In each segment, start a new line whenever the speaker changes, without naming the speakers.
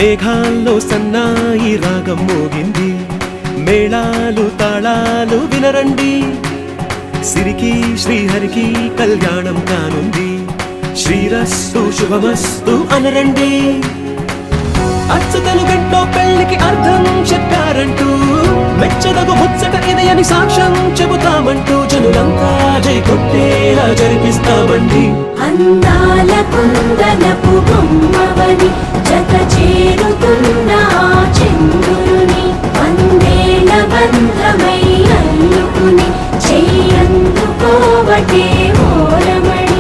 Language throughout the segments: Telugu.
మేఘాల్లో సన్నాయి రాగం మోగింది మేళాలు తాళాలు వినరండి సిరికి శ్రీహరికి కళ్యాణం కానుంది శ్రీరస్తు శుభమస్తు అనరండి అచ్చతలు గంటో పెళ్లికి అర్థం చెప్పారంటూ మెచ్చదగు ముచ్చట ఇది అని సాక్ష్యం చెబుతామంటూ జనులంతా జై కొట్టేలా జరిపిస్తామండి
అందాల కుందనపు బొమ్మవని జత చేరుతున్న చంద్రుని వందేళ్ల బంధమై అల్లుకుని చెయ్యందుకోవటే ఓరమణి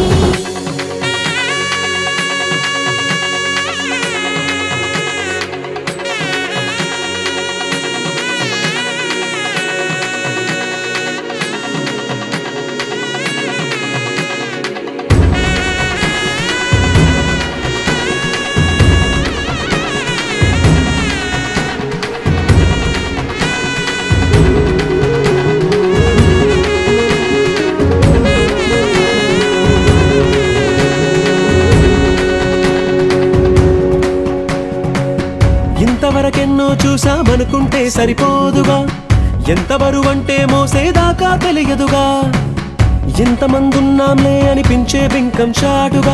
ఇంతవరకెన్నో చూసామనుకుంటే సరిపోదుగా ఎంత బరువంటే మోసేదాకా తెలియదుగా ఇంతమందున్నాంలే అనిపించే బింకం చాటుగా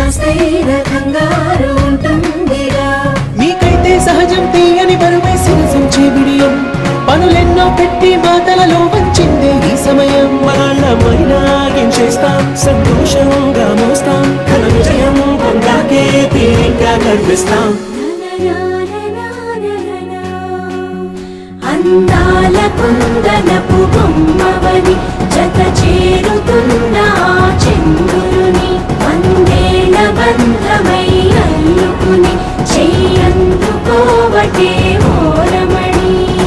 మీకైతే సహజం తీయని బరువై సిరసించే బిడియం పనులెన్నో పెట్టి మాటలలో వంచిందే ఈ సమయం వాళ్ళమైనా ఏం చేస్తాం సంతోషంగా మోస్తాం ఘన విజయం పొందాకే తీరిగ్గా కనిపిస్తాం
అందాల కుందనపు బొమ్మవని జత చేరుతున్న చంద్రుని వందేళ్ల బంధమై అల్లుకుని చెయ్యందుకోవటే ఓరమణి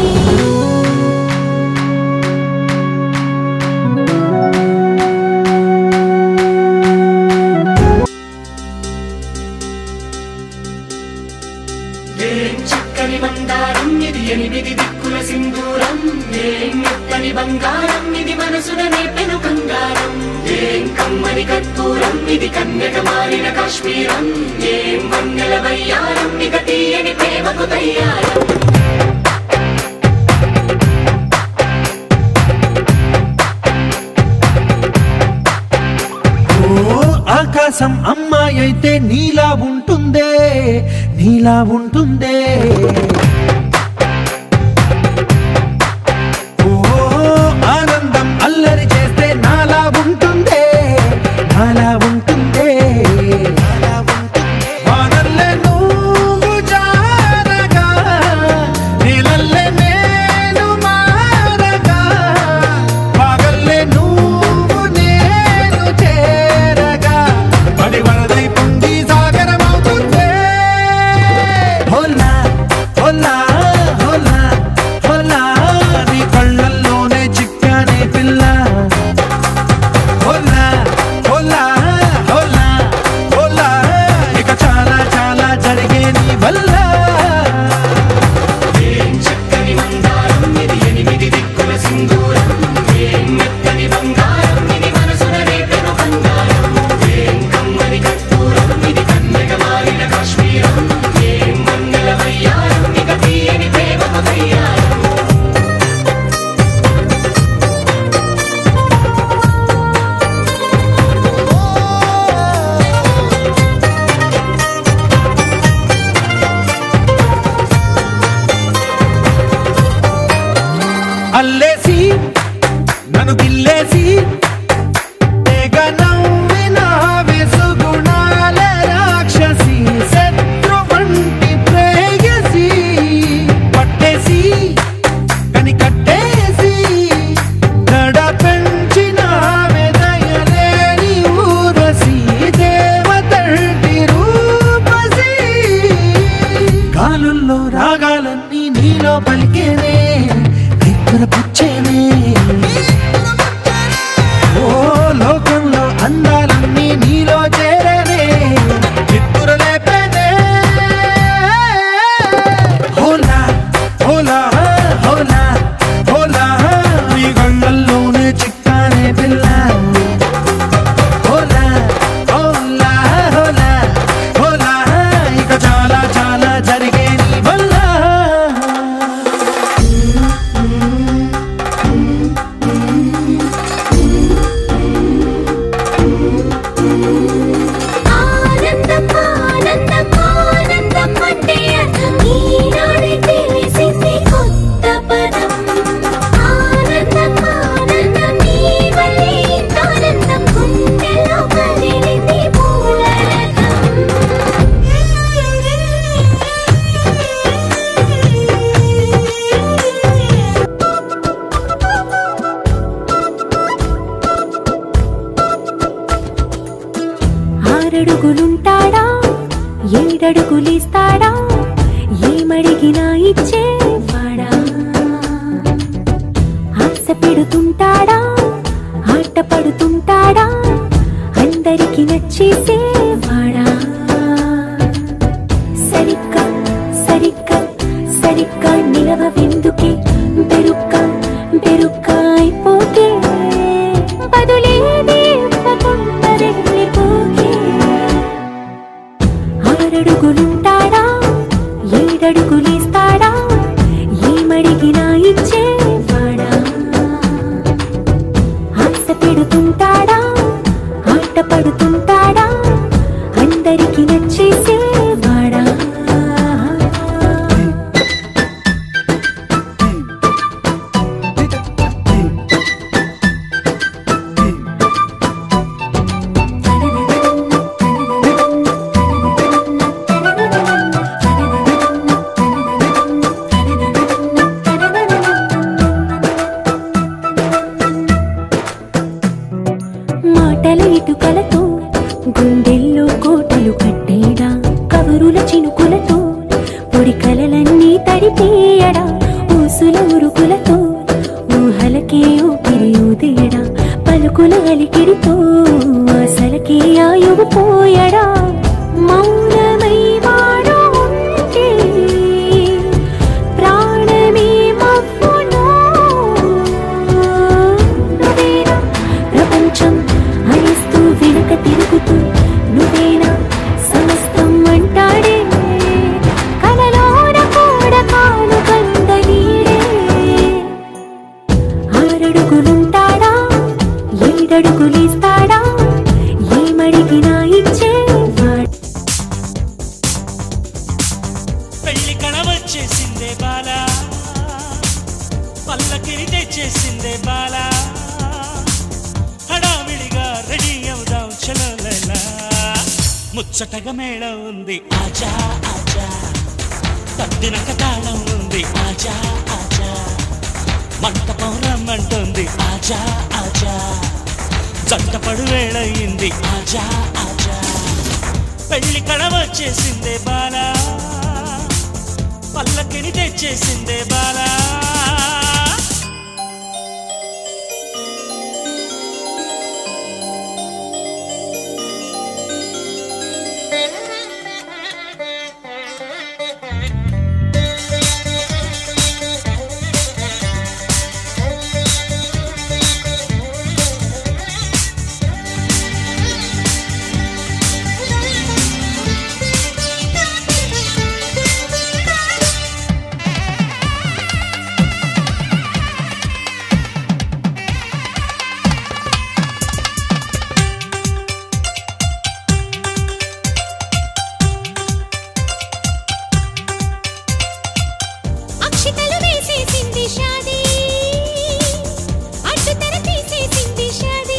చక్కని మందారం ఇది ఎనిమిది దిక్కుల సింధూరం ఏం మెత్తని బంగారం ఇది మనసున నేపెను కంగారం ఏం కమ్మని కర్పూరం ఇది కన్యక మారిన కాశ్మీరం ఏం వన్నెల వయ్యారం ఇక తీయని ప్రేమకు తయ్యారం
ఆకాశం అమ్మాయి అయితే నీలా ఉంటుందే నీలా ఉంటుందే ఓ ఆనందం అల్లరి చేస్తే నాలా ఉంటుందే నాలా ఉంటుందే వానల్లే నువ్వు జారగా నీలల్లే నేను మారగా పగల్లే నువ్వు నేను చేరగా పడి వరదై పొంగి సాగరమవుతుందే హోలా హోలా హోలా హోలా నీ కళ్ళల్లోనే చిక్కానే పిల్ల హోలా హోలా హోలా హోలా ఇక చాలా చాలా జరిగే నీ వల్ల
ఏం చక్కని మందారం ఇది ఎనిమిది దిక్కుల సింధూరం ఏం మెత్తని బంగారం ఇది మనసున నేపెను కంగారం ఏం కమ్మని కర్పూరం ఇది కన్యక మారిన కాశ్మీరం ఏం వన్నెల వయ్యారం ఇక తీయని ప్రేమకు తయ్యారం
అల్లేసి నన్ను గిల్లేసి తెగ నవ్విన వెసుగుణాల రాక్షసి శత్రు వంటి ప్రేయసి పట్టేసి కని కట్టేసి గడ పెంచిన వెదయలేని ఊరసి దేవతంటి రూపసి గాలుల్లో రాగాలన్నీ నీలో పలికేనే పుచ్చేనే ఓ లోకంలో అందాలన్నీ నీలో చేరేనే చిత్తురలేపేనే హోలా హోలా హోలా హోలా నీ గంగల్లోనే చిక్కానే పిల్ల హోలా హోలా హోలా హోలా ఇక చాలా చాలా
ఇచ్చేవాడా ఆశ పెడుతుంటాడా ఆట పడుతుంటాడా అందరికి నచ్చేసేవాడా సరిగ్గా సరిగ్గా సరిగ్గా నిలవెందుకే బెరుక్క అయిపోతే బదులేది ఇవ్వకుండా వెళ్ళిపోకే ఆరడుగులుంటాడా ఏడడుగులేస్తాడా ఏమడిగినా ఇచ్చేవాడా ఆశ పెడుతుంటాడా ఆట పడుతుంటాడా అందరికి నచ్చేసేవాడా మాటల ఇటుకలతో గుండెల్లో కోటలు కట్టేడా కవరుల చినుకులతో పొడి కలలన్నీ తడిపేయడా ఊసుల ఉరుకులతో ఊహలకే ఊపిరి ఊదేయడా పలుకుల అలికిడితో ఆశలకే ఆయువు పోయడా మౌనమై వాడు ఉంటే ప్రాణమే మవ్వును నువ్వేనా ప్రపంచం అరిస్తూ వెనుక తిరుగుతూ నువ్వేనా సమస్తం అంటాడే కలలోన కూడా కాను కందనీడే ఆరడుగులుంటాడా ఏడడుగులేస్తాడా ఏమడిగినా ఇచ్చేవాడా
పెళ్లి కణవచ్చేసిందే బాలా పల్లకిని తెచ్చేసిందే బాలా హడావిడిగా రెడీ అవుదాం చలో లైలా ముచ్చటగా మేళం ఉంది ఆజా ఆజా తద్దినక తాళం ఉంది ఆజా ఆజా మంటపం రమ్మంటుంది ఆజా ఆజా జంటపడు వేళయింది ఆజా ఆజా పెళ్లి కడవచ్చేసిందే బాలా పల్లకిని తెచ్చేసిందే బాలా
అక్షితలు వేసేసింది షాదీ అడ్డు తెర తీసేసింది షాదీ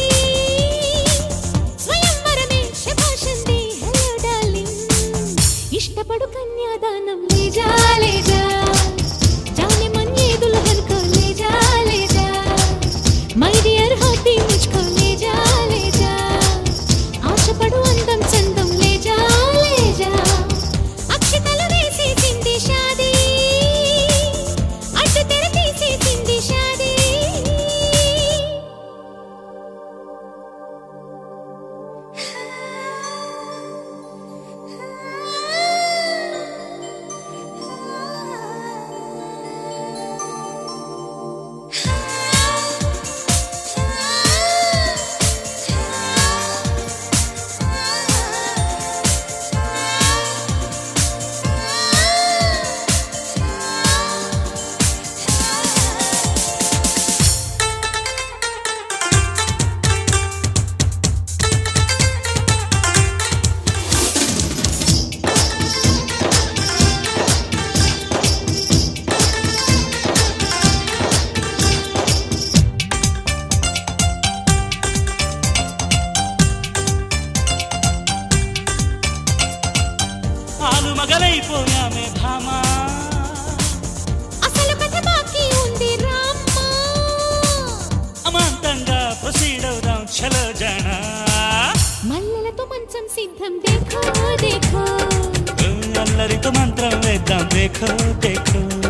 స్వయంవరమే శభాషంది హలో డార్లింగ్ ఇష్టపడు కన్యాదానం లేజా లేజా జానే मन ये दुल्हन को ले जा మై డియర్ హార్టీ ముझको ले जा ఆశపడు అందం చందం లేజా లేజా అక్షితలు వేసేసింది షాదీ అడ్డు తెర తీసేసింది షాదీ
మగలైపోయామే భామా
అసలు కథ బాకీ ఉంది రామ్మా
అమాంతంగా ప్రొసీడ్ అవుదాం చలో జానా
మల్లెలతో మంచం సిద్ధం देखो देखो
అల్లరితో మంత్రం వేద్దాం देखो देखो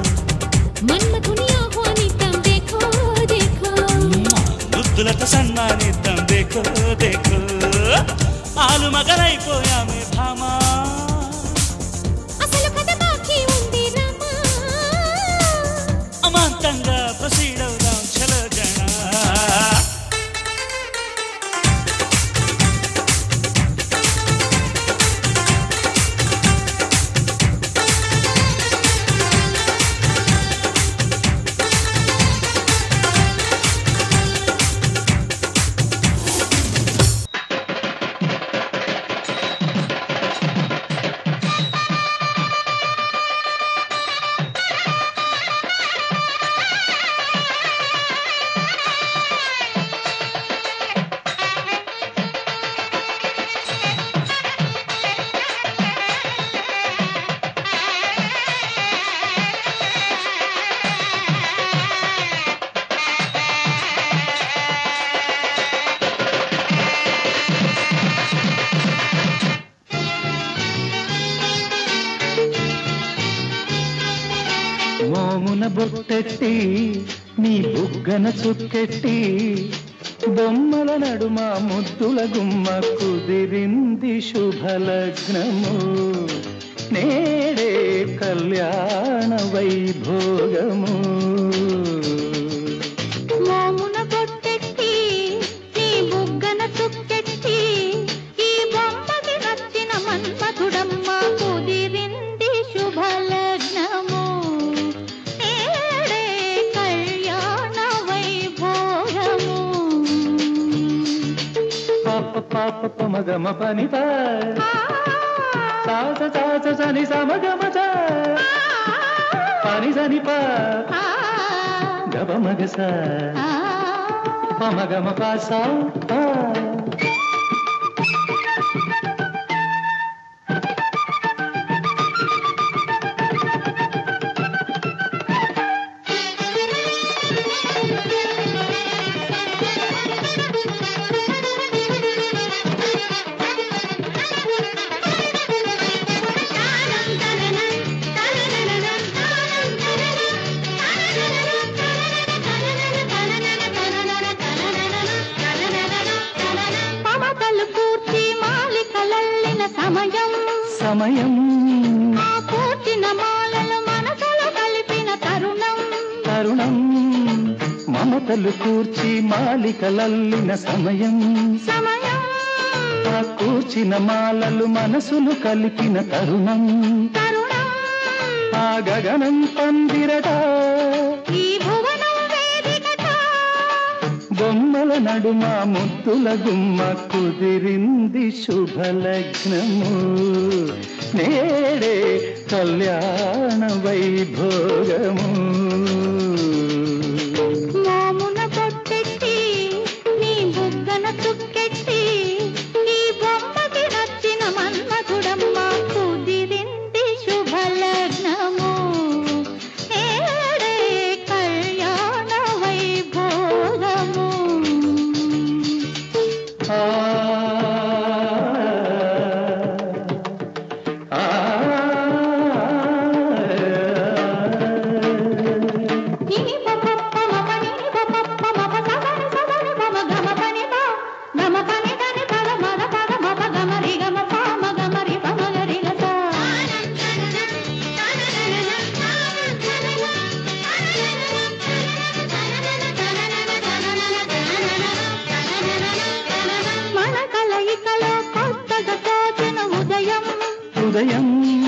సన్మానిద్దాం దేఖో దేఖో ఆలు మగలైపోయామే భామా
అసలు కథ బాకీ ఉంది రామా
అమాంతంగా ప్రొసీడ్ అవుదాం చలో జన
మోమున బొట్టెట్టి నీ బుగ్గన చుక్కెట్టి బొమ్మల నడుమ ముద్దుల గుమ్మ కుదిరింది శుభలగ్నము నేడే కళ్యాణ వైభోగము
మోమున బొట్టెట్టి నీ బుగ్గన చుక్కెట్టి ఈ బొమ్మకి నచ్చిన మన్మధుడమ్మ కుదిరింది శుభలగ్నము నేడే కళ్యాణ వైభోగము
పాప పాప పమగమ పనిత సాస సాస సని సమగమ పని సని ప గబ మగస పమగమ పాస సమయం
ఆ పూర్తిన మాలలు మనసులో కలిపిన తరుణం
తరుణం మమతలు కూర్చి మాలికలల్లిన సమయం
సమయం
ఆ కూర్చిన మాలలు మనసులు కలిపిన తరుణం
తరుణం
ఆ గగనం పందిరట
ఈ భువనం వేదికట
బొమ్మల నడుమ ముద్దుల గుమ్మ కుదిరింది శుభలగ్నము నేడే కళ్యాణ వైభోగము
మోమున బొట్టెట్టి నీ బుగ్గన చుక్కెట్టి ఈ బొమ్మకి నచ్చిన మన్మధుడమ్మ కుదిరింది శుభలగ్నము నేడే కళ్యాణ వైభోగము
హృదయం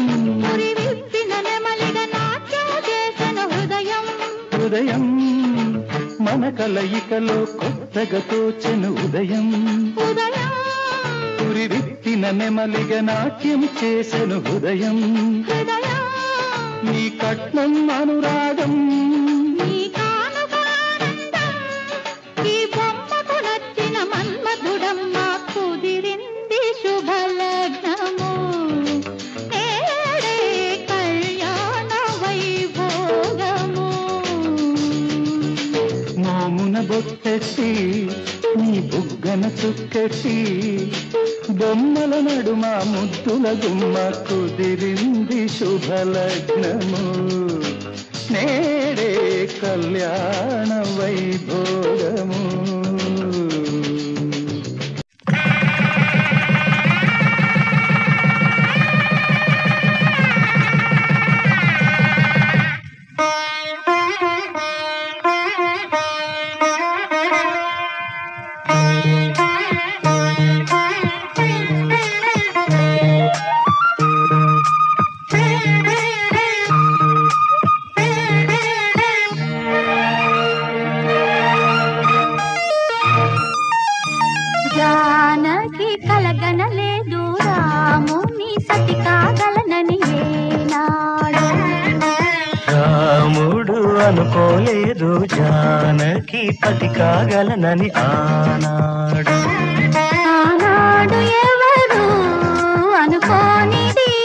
హృదయం మన కలయికలో కొత్తగా తోచెను ఉదయం పురి విప్పిన నెమలిగ నాట్యం చేసెను హృదయం నీ కట్నం అనురాగం
ఈ బొమ్మకు నచ్చిన మన్మధుడమ్మ కుదిరింది శుభలగ్నము నేడే కళ్యాణ వైభోగము
మోమున బొట్టెట్టి నీ బుగ్గన చుక్కెట్టి బొమ్మల నడుమ ముద్దుల గుమ్మ కుదిరింది శుభలగ్నము నేడే కళ్యాణ వైభోగము అనుకోలేదు జానకి పతి కాగలనని ఆనాడు
ఎవరు అనుకోనిది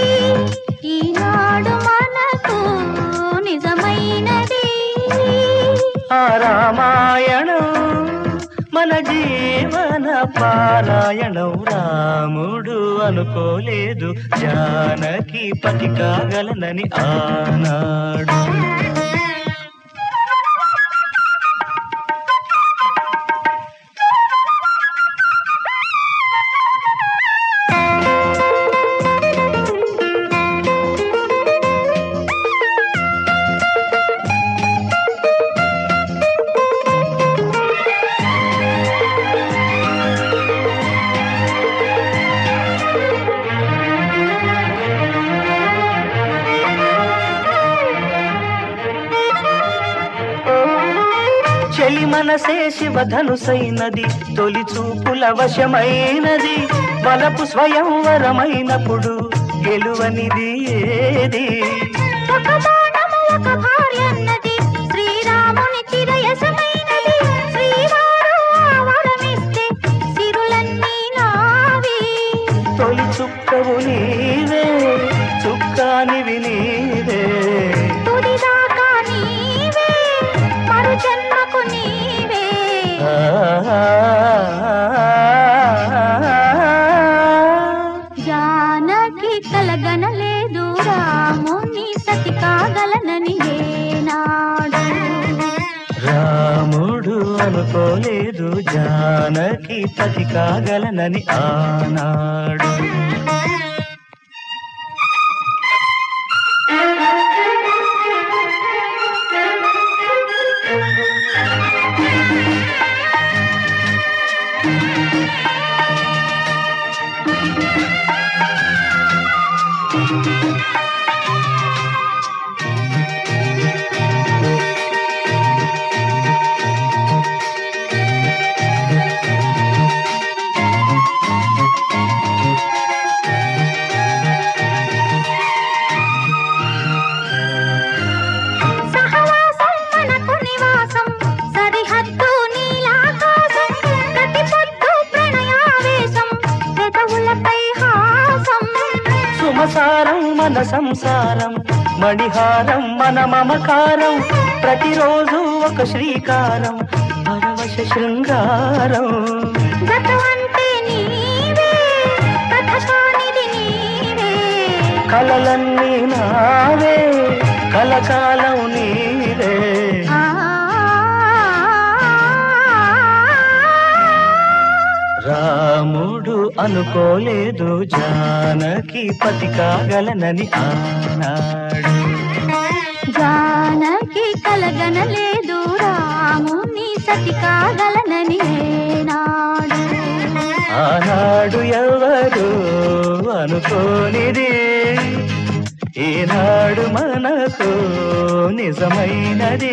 ఈనాడు మనకు నిజమైనది
ఆ రామాయణం మన జీవన పారాయణం రాముడు అనుకోలేదు జానకి పతి కాగలనని ఆనాడు చెలి మనసే శివధనుసైనది తొలి చూపుల వశమైనది బలపు స్వయంవరమైనప్పుడు గెలువనిది ఏది
ఒక బాణము ఒక భార్యన్నది శ్రీరాముని చిరయసమైనది శ్రీవారు వరమిస్తే సిరులన్నీ నావి
తొలి చుక్కవు నీవే చుక్కానివి నీవే
తుదిదాకా నీవే మరు జన్మకు నీవే జానకి కలగనలేదు రాముని సతి కాగలనని ఏనాడు
రాముడు అనుకోలేదు జానకి పతి కాగలనని ఆనాడు సుమసారం మన సంసారం మణిహారం మన మమకారం ప్రతిరోజు ఒక శ్రీకారం పరవశ శృంగారం
గతమంటే నీవే కథకానిది నీవే
కలలన్నీ నావే కలకాలం నీవే రాముడు అనుకోలేదు జానకి పతి కాగలనని ఆనాడు
జానకి కలగనలేదు రాముని సతి కాగలనని ఏనాడు
ఆనాడు ఎవరు అనుకోనిది ఈనాడు మనకు నిజమైనది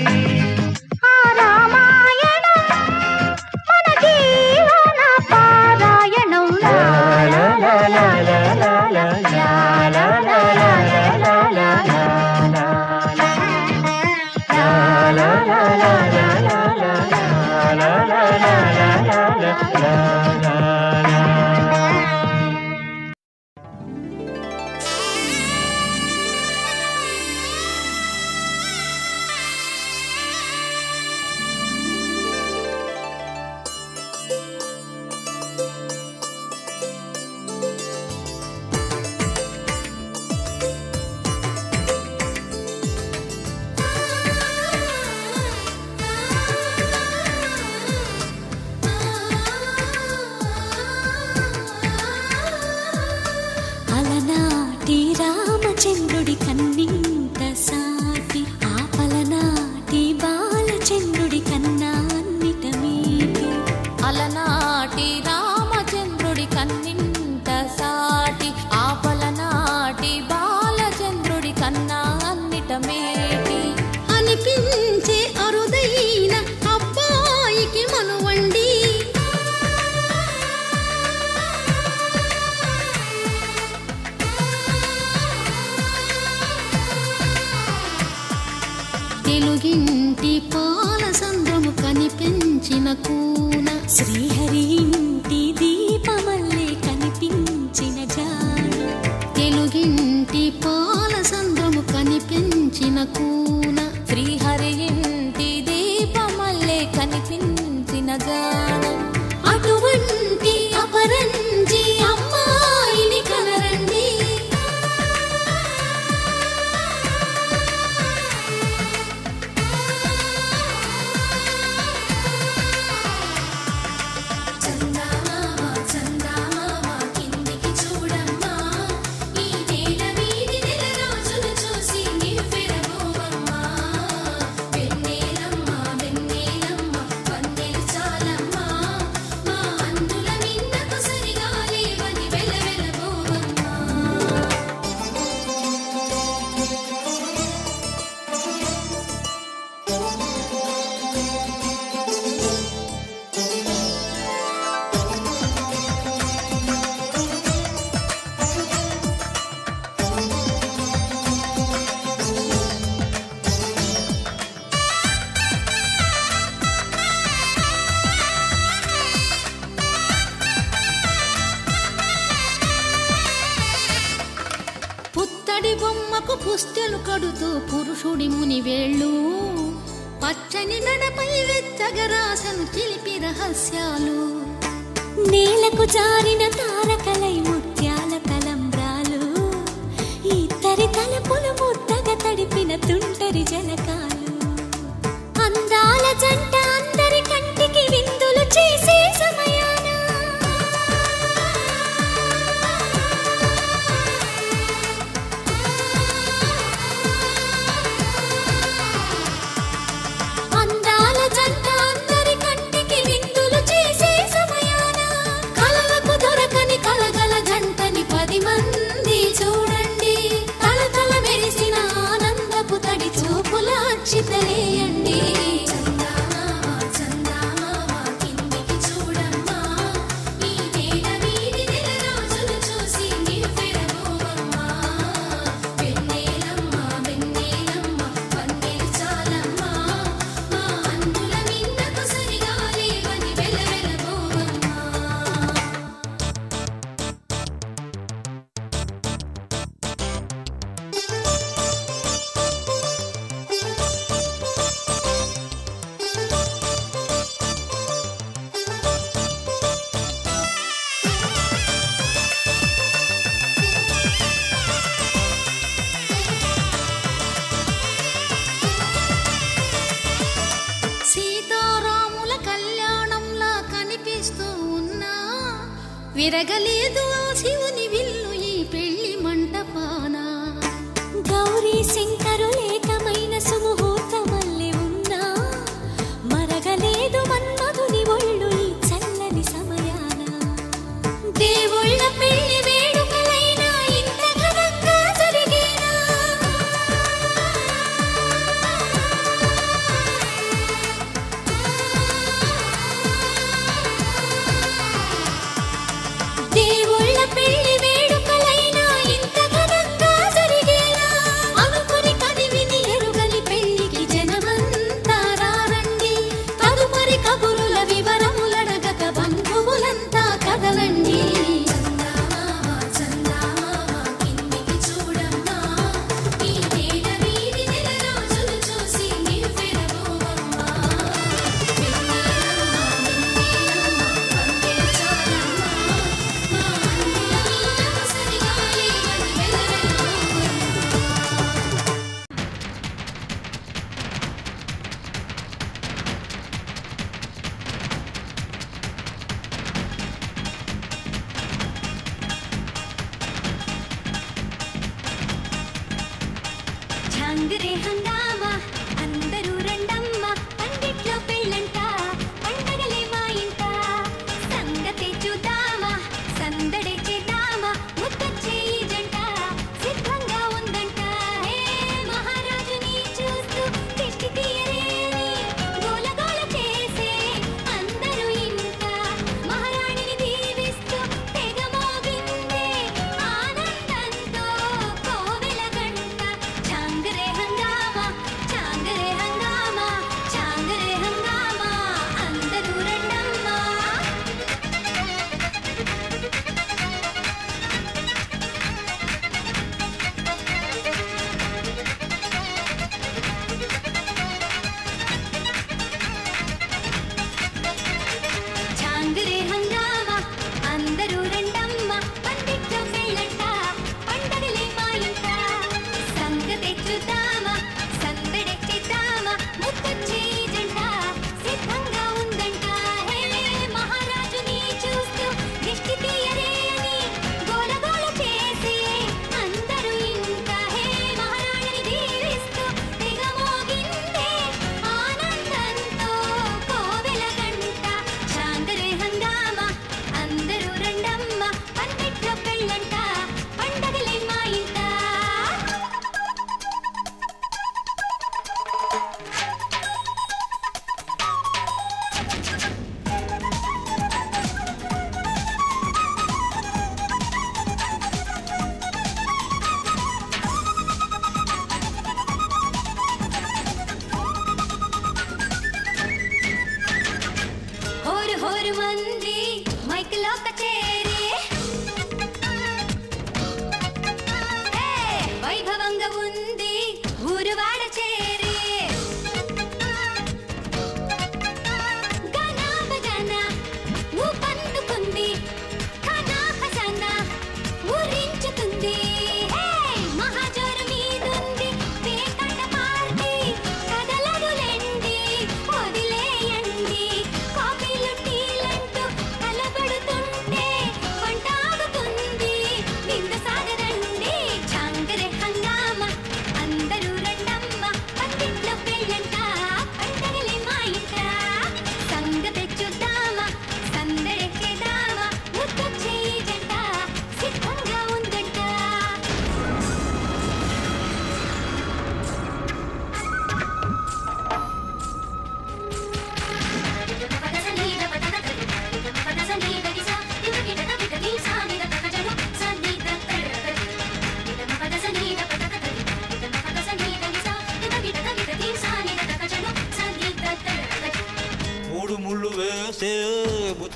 అలనాటి రామచంద్రుడి కన్నింత సాటి ఆపలనాటి బాలచంద్రుడి కన్నా అన్నిట మీటి
అలనాటి రామచంద్రుడి కన్నింత సాటి ఆపలనాటి బాలచంద్రుడి కన్నా అన్నిట మేటి
అనిపించే అరుదైన అబ్బాయికి మనువండి
తెలుగింటి పాల సంద్రము కనిపించిన కూన
శ్రీహరి ఇంటి దీపమల్లే కనిపించిన జాన
తెలుగింటి పాల సంద్రము కనిపించిన కూన
శ్రీహరి ఇంటి దీపమల్లే కనిపించిన గానం
అటువంటి అపరంజి అమ్మాయిని కనరండి చందమామ చందమామ కిందికి చూడమ్మా ఈ నేల వీధి నెల రోజులు చూసి నివ్వెరబోవమ్మా వెన్నెలమ్మ వెన్నెలమ్మ వన్నెలు చాలమ్మా మా అందుల మిన్నకు సరిగా లేవని వెలవెలబోవమ్మా పుత్తడి బొమ్మకు పుస్తెలు కడుతూ పురుషుడి ముని వేళ్ళు పచ్చని మెడపై వెచ్చగరాసను చిలిపి రహస్యాలు
నేలకు జారిన తారకలై ముత్యాల తలంబ్రాలు ఇద్దరి తలపులు ముద్దగా తడిపిన తుంటరి జలకాలు అందాల జంట అందరి కంటికి విందులు చేసే సమయాన అందాల జంట అందరి కంటికి విందులు చేసే సమయాన కలలకు దొరకని కలగల జంటని 10 మంది చూడండి తలతల మెరిసిన ఆనందపు తడి చూపుల అక్షితలేయండి చందమామ చందమామ కిందికి చూడమ్మా ఈ నేల వీధి నెల రోజులు చూసి నివ్వెరబోవమ్మా వెన్నెలమ్మ వెన్నెలమ్మ వన్నెలు చాలమ్మా మా అందుల మిన్నకు సరిగా లేవని వెలవెలబోవమ్మా సీతారాముల కళ్యాణంలా కనిపిస్తూ ఉన్నా విరగలేదు ఆ శివుని విల్లు ఈ పెళ్లి మంటపాన గౌరీ శంకరులేకమైన సుముహూర్తమల్లె ఉన్నా మరగలేదు మన్మధుని ఒళ్ళు ఈ చల్లని సమయాన
దేవుళ్ళ పెళ్లి వేడుకలైనా ఇంత ఘనంగా జరిగేనా దేవుళ్ళ పెళ్లి వేడుకలైనా ఇంత ఘనంగా జరిగేనా అనుకుని కదివిని ఎరుగని పెళ్లికి జనమంతా రారండి తదుపరి కబురుల వివరములడగక బంధువులంతా కదలండి చందమామ చందమామ కిందికి చూడమ్మా ఈ నేల వీధి నెల రోజులు చూసి నివ్వెరబోవమ్మా వెన్నెలమ్మ వెన్నెలమ్మ వన్నెలు చాలమ్మా మా అందుల మిన్నకు సరిగా లేవని వెలవెలబోవమ్మా
ఝాంగరే హంగామా అందరూ రండమ్మ పందిట్లో పెళ్ళంట పండగలే మా ఇంట సంగతి చూద్దామా సందడి చేద్దామా ముద్దొచ్చే ఈ జంట సిద్ధంగా ఉందంట హే మహారాజుని చూస్తూ దిష్టి తీయరేని గోల గోల చేసే అందరూ ఇంట మహారాణిని దీవిస్తూ తెగ మోగిందే ఆనందంతో కోవెల గంట ఝాంగరే హంగామా ఝాంగరే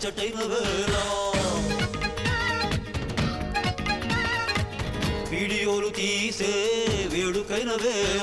ముచ్చటైన వేళ వీడియోలు తీసే వేడుకైన వేళ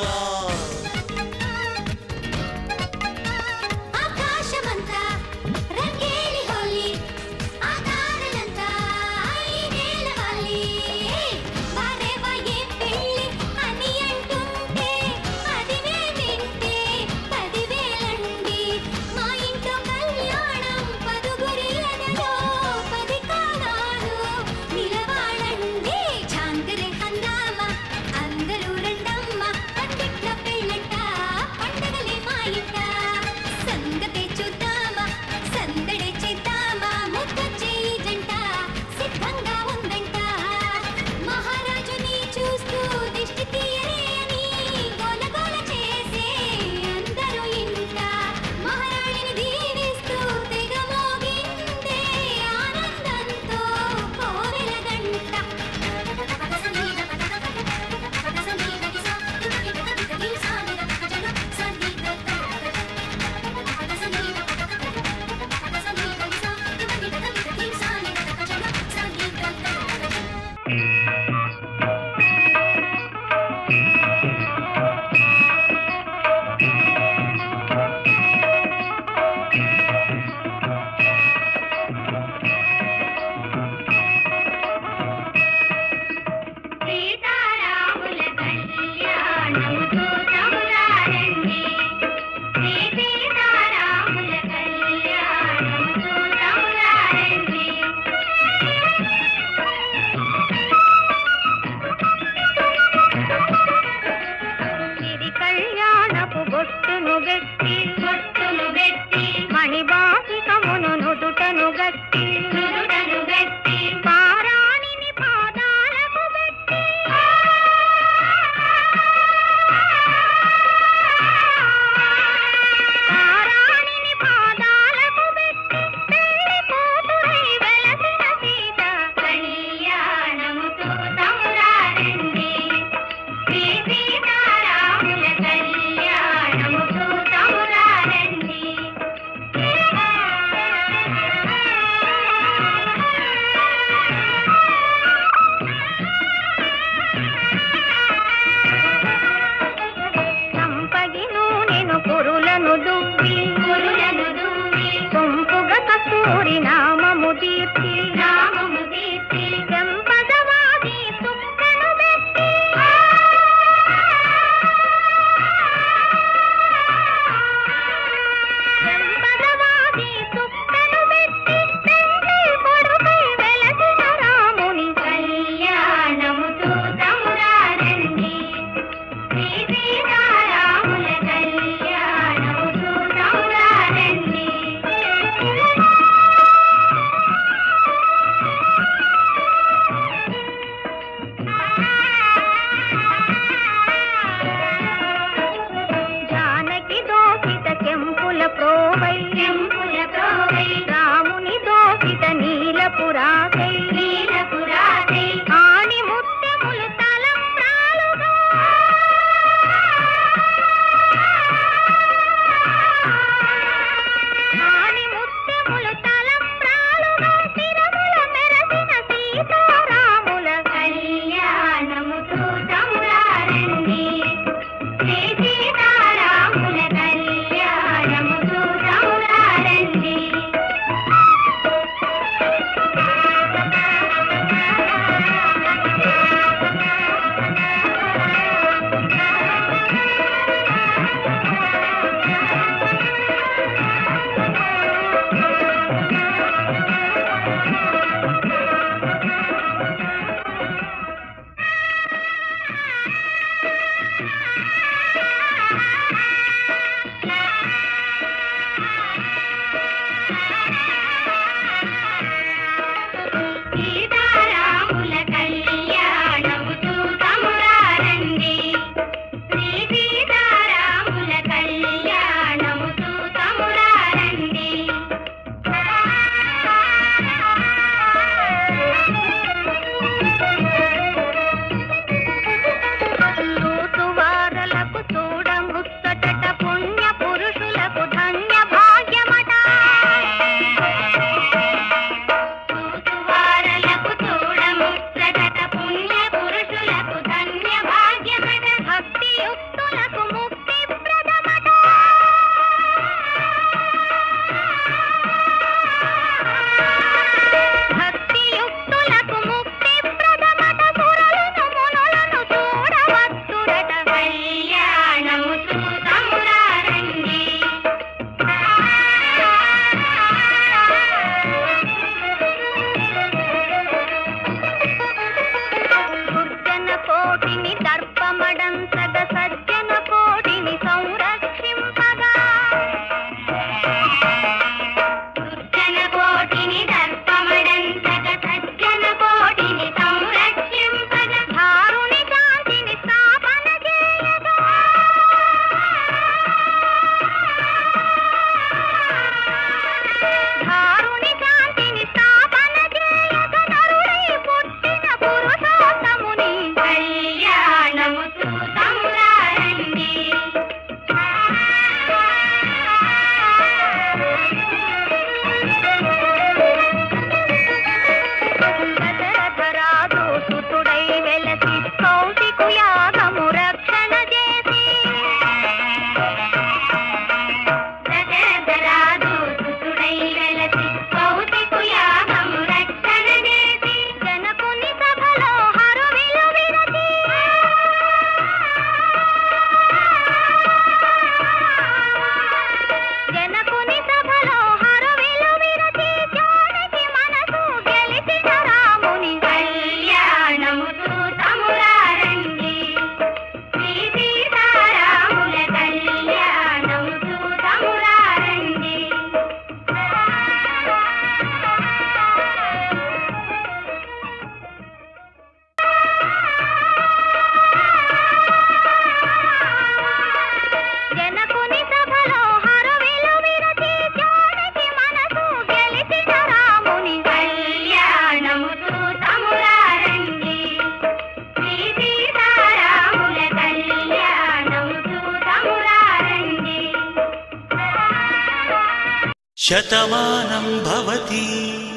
శతమానం భవతి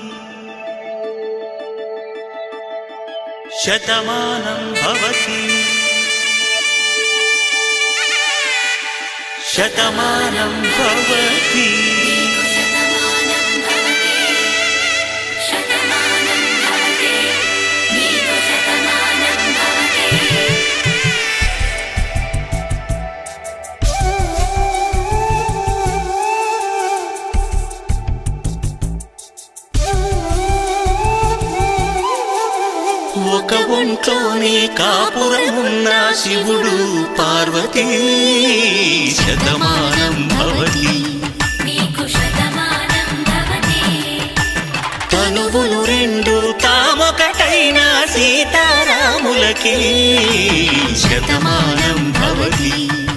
శతమానం భవతి శతమానం భవతి ఒక ఒంట్లోనే కాపురమున్న శివుడు పార్వతీ శతమానం భవతి తనువులు రెండు తామొకటైన సీతారాములకి శతమానం భవతి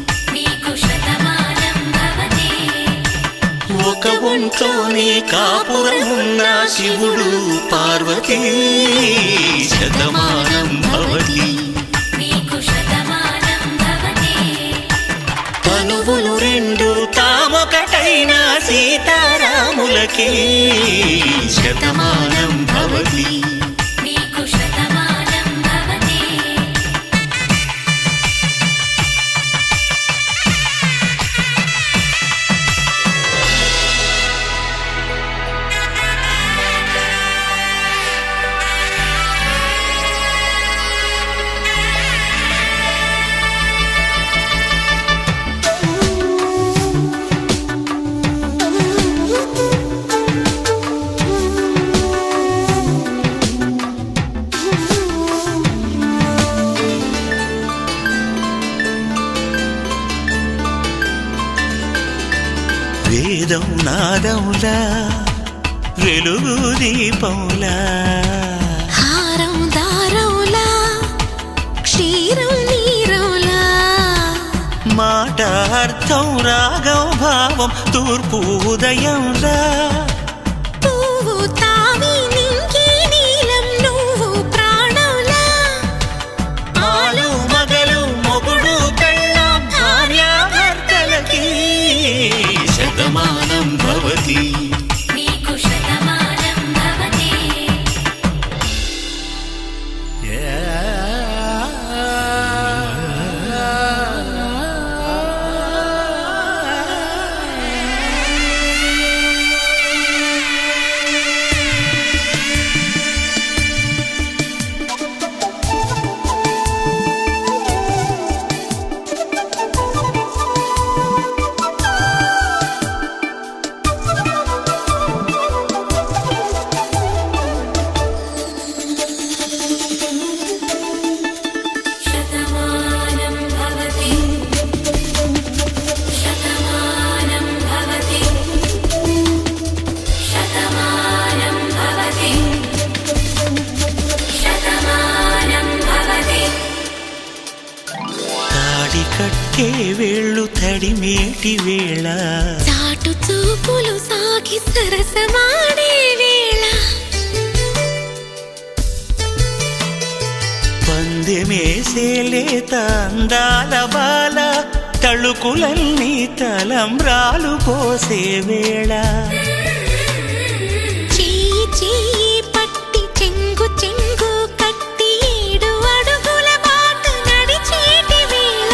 ఒక ఒంట్లోనే కాపురమున్న శివుడు పార్వతీ శతమానం భవతి తనువులు రెండు తామొకటైన సీతారాములకి శతమానం భవతి వేదం నాదములా వెలుగు దీపములా
హారం దారములా క్షీరం నీరములా
మాట అర్థం రాగం భావం తూర్పు ఉదయంలా
పువ్వు తావి నింగి నీలం నువ్వు ప్రాణంలా
ఆలు మగలు మొగుడు పెళ్ళాం భార్యాభర్తలకి శతమానం భవతి కట్టే వేళ్ళు తడిమేటి వేళ
చాటు చూపులు సాగి సరసమాడే వేళ
పందెమేసేలేత అందాల బాల తళుకులన్నీ తలంబ్రాలు పోసే వేళ
చెయ్యి చెయ్యి పట్టి చెంగు చెంగు కట్టి 7 అడుగుల బాట నడిచేటి వేళ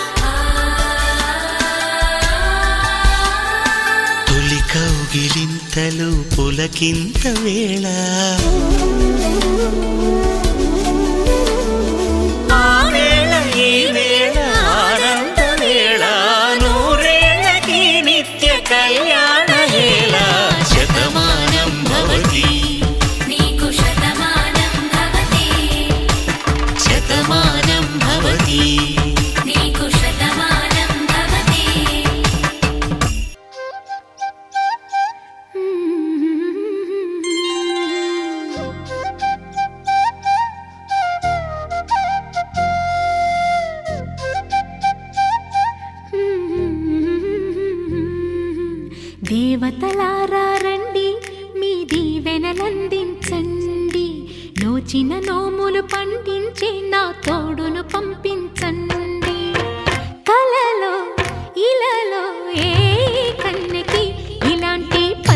తొలి కౌగిలింతలు పులకింత వేళ ఆ వేళ ఈ వేళ ఆనంద వేళ నూరేళ్ళకి నిత్య కళ్యాణ వేళ శతమానం భవతి శతమానం భవతి
దేవతలారా రండి మీ దీవెనలందించండి నోచిన నోములు పండించే నా తోడును పంపించండి కలలో ఇలలో ఏ కన్నెకి ఇలాంటి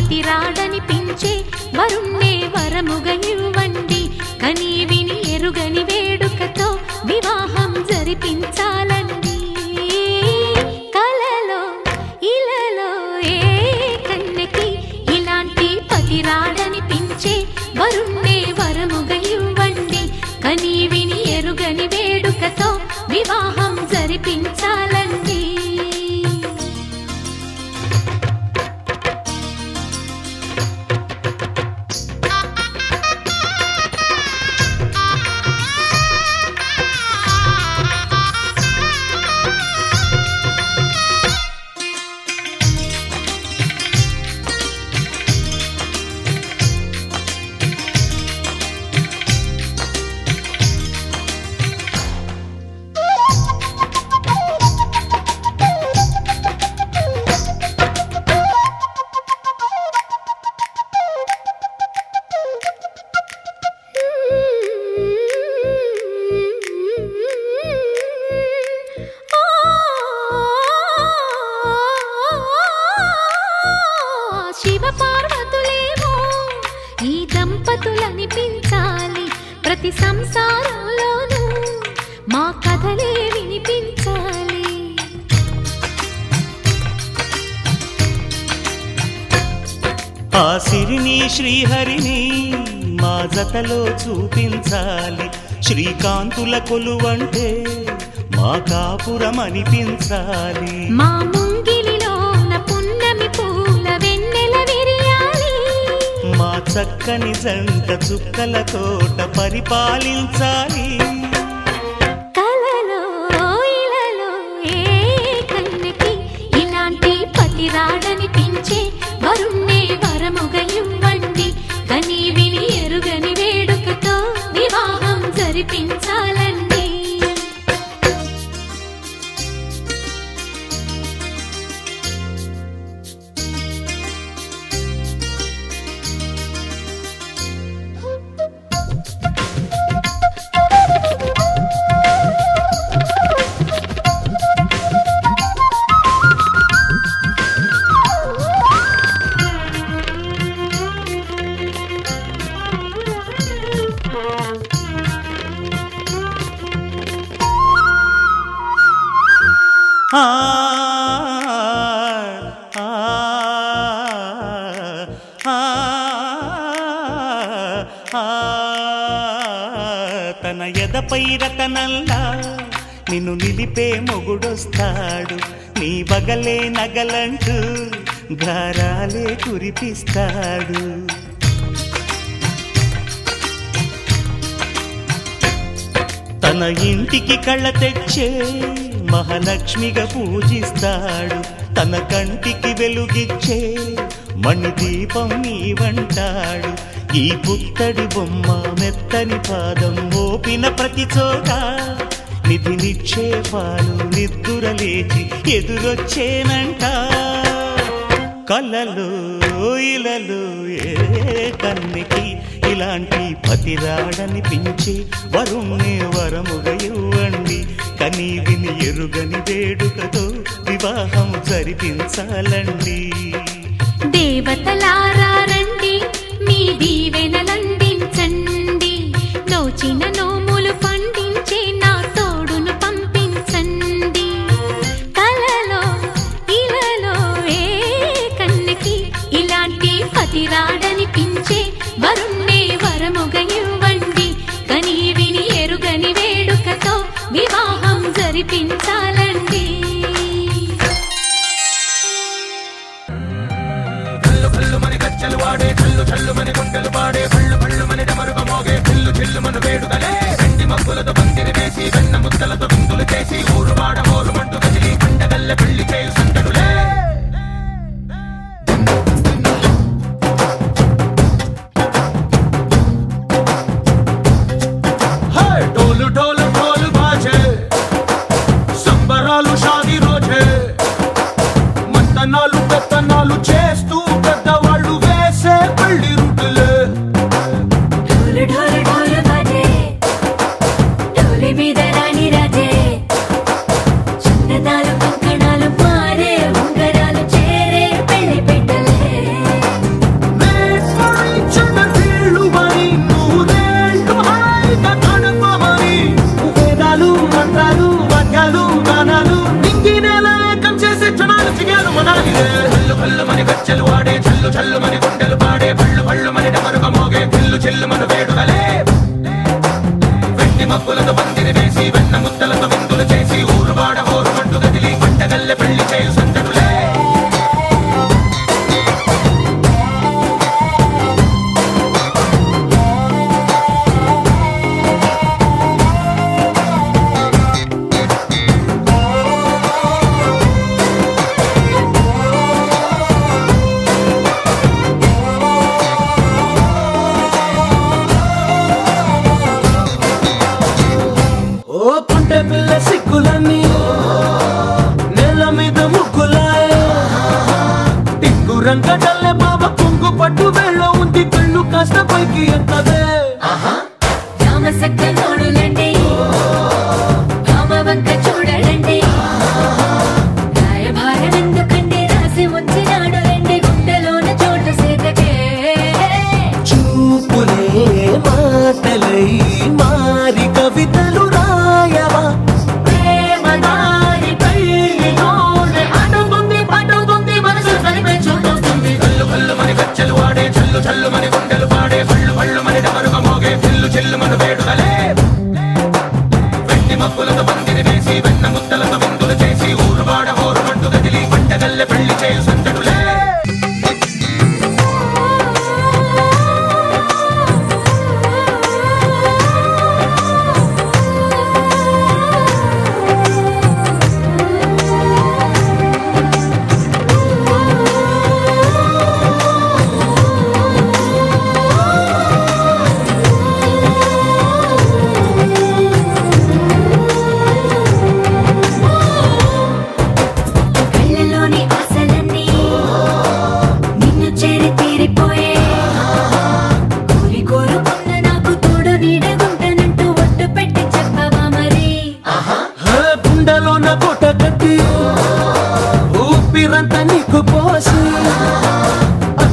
ప్రతి సంసారంలోనూ మా కథలే వినిపించాలి.
ఆ సిరిని శ్రీహరిని మా జతలో చూపించాలి. శ్రీకాంతుల కొలువంటే మా కాపురం అనిపించాలి.
మా ముంగిలిలోన పున్నమి పూల వెన్నెల విరియాలి.
మా చక్కని జంట చుక్కల తోట పరిపాలించాలి.
కలలో ఇలలో ఏ కన్నెకి ఇలాంటి పతి రాడనిపించే వరుణ్ణే వరముగా ఇవ్వండి. కని విని ఎరుగని వేడుకతో వివాహం జరిపించాలండి.
తన ఎదపై రతనల్లా నిన్ను నిలిపే మొగుడొస్తాడు. నీ బగలే నగలంటూ గారాలే కురిపిస్తాడు. తన ఇంటికి కళ్ళ తెచ్చే మహాలక్ష్మిగా పూజిస్తాడు. తన కంటికి వెలుగిచ్చే మణిదీపం నీవంటాడు. ఈ పుత్తడి బొమ్మ మెత్తని పాదం మోపిన ప్రతి చోట నిధి నిక్షేపాలు నిద్దురలేచి ఎదురొచ్చేనంట. కలలో ఇలలో ఏ కన్నెకి ఇలాంటి పతి రాడనిపించే వరుణ్ణే వరముగా ఇవ్వండి. కని విని ఎరుగని వేడుకతో వివాహం జరిపించాలండి.
దేవతలారా రండి, మీ దీవెనలందించండి. నోచిన నోములు పండించే నా తోడును పంపించండి. కలలో ఇలలో ఏ కన్నెకి ఇలాంటి పతి రాడనిపించే వరుణ్ణే వరముగా ఇవ్వండి. కని విని ఎరుగని వేడుకతో వివాహం జరిపించాలండి.
కచ్చలు వాడే కళ్ళు చల్లు మన గుండెలు పాడే పళ్ళు పళ్ళు మన డమరుగ మోగే చిల్లు చిల్లు మన వేడుదలే. వెండి మబ్బులతో పందిరి వేసి వెన్న ముద్దలతో విందులు చేసి ఊరు వాడ మోరు మంటు కదిలి పండగల్ల పెళ్లి చేయు సందడులే. ఢోలు ఢోలు ఢోలు బాజే సంబరాలు షాదీ రోజే మంతనాలు పెత్తనాలు చేస్తూ పెద్దవాళ్ళు వేసే పెళ్లి రుటులే.
ఢోలు ఢోలు ఢోలు బాజే ఢోలి మీద రాణి రాజే. చిన్నదాలు కంకణాలు మారే ఉంగరాలు చేరే పెళ్లి పెట్టలే.
చిన్న వీళ్ళు మరి నూరేళ్ళు హాయిగా గడపమని వేదాలు మంత్రాలు వాక్యాలు గానాలు నింగి నేల ఏకం చేసే క్షణాలు చిగాలు మనాలిలే. కళ్ళు కళ్ళు మన గచ్చలు వాడే చల్లు చల్లు మన గుండెలు పాడే పళ్ళు పళ్ళు మన డమరుగ మోగే చిల్లు చిల్లు మన వేడుదలే. వెండి మబ్బులతో పందిరి వేసి వెన్న ముద్దలతో విందులు చేసి ఊరు వాడ ఊరు మంటు కదిలి పంటగల్లె పెళ్లి చేయు సందడులే. ఓ పుంటె పిల్ల సిగ్గులన్నీ నేల మీద ముగ్గులాయ. టింగు రంగడల్లె బాబ కొంగు పట్టు వేళ్ళ ఉంది కళ్ళు కాస్త పైకి ఎత్తదే.
రామ సక్క నోడులండి, రామ వంక చూడలండి. రాయభారం ఎందుకండి రాసి ఉంచినాడు రండి గుండెలోన చోటు సీతకే.
చూపులే మాటలై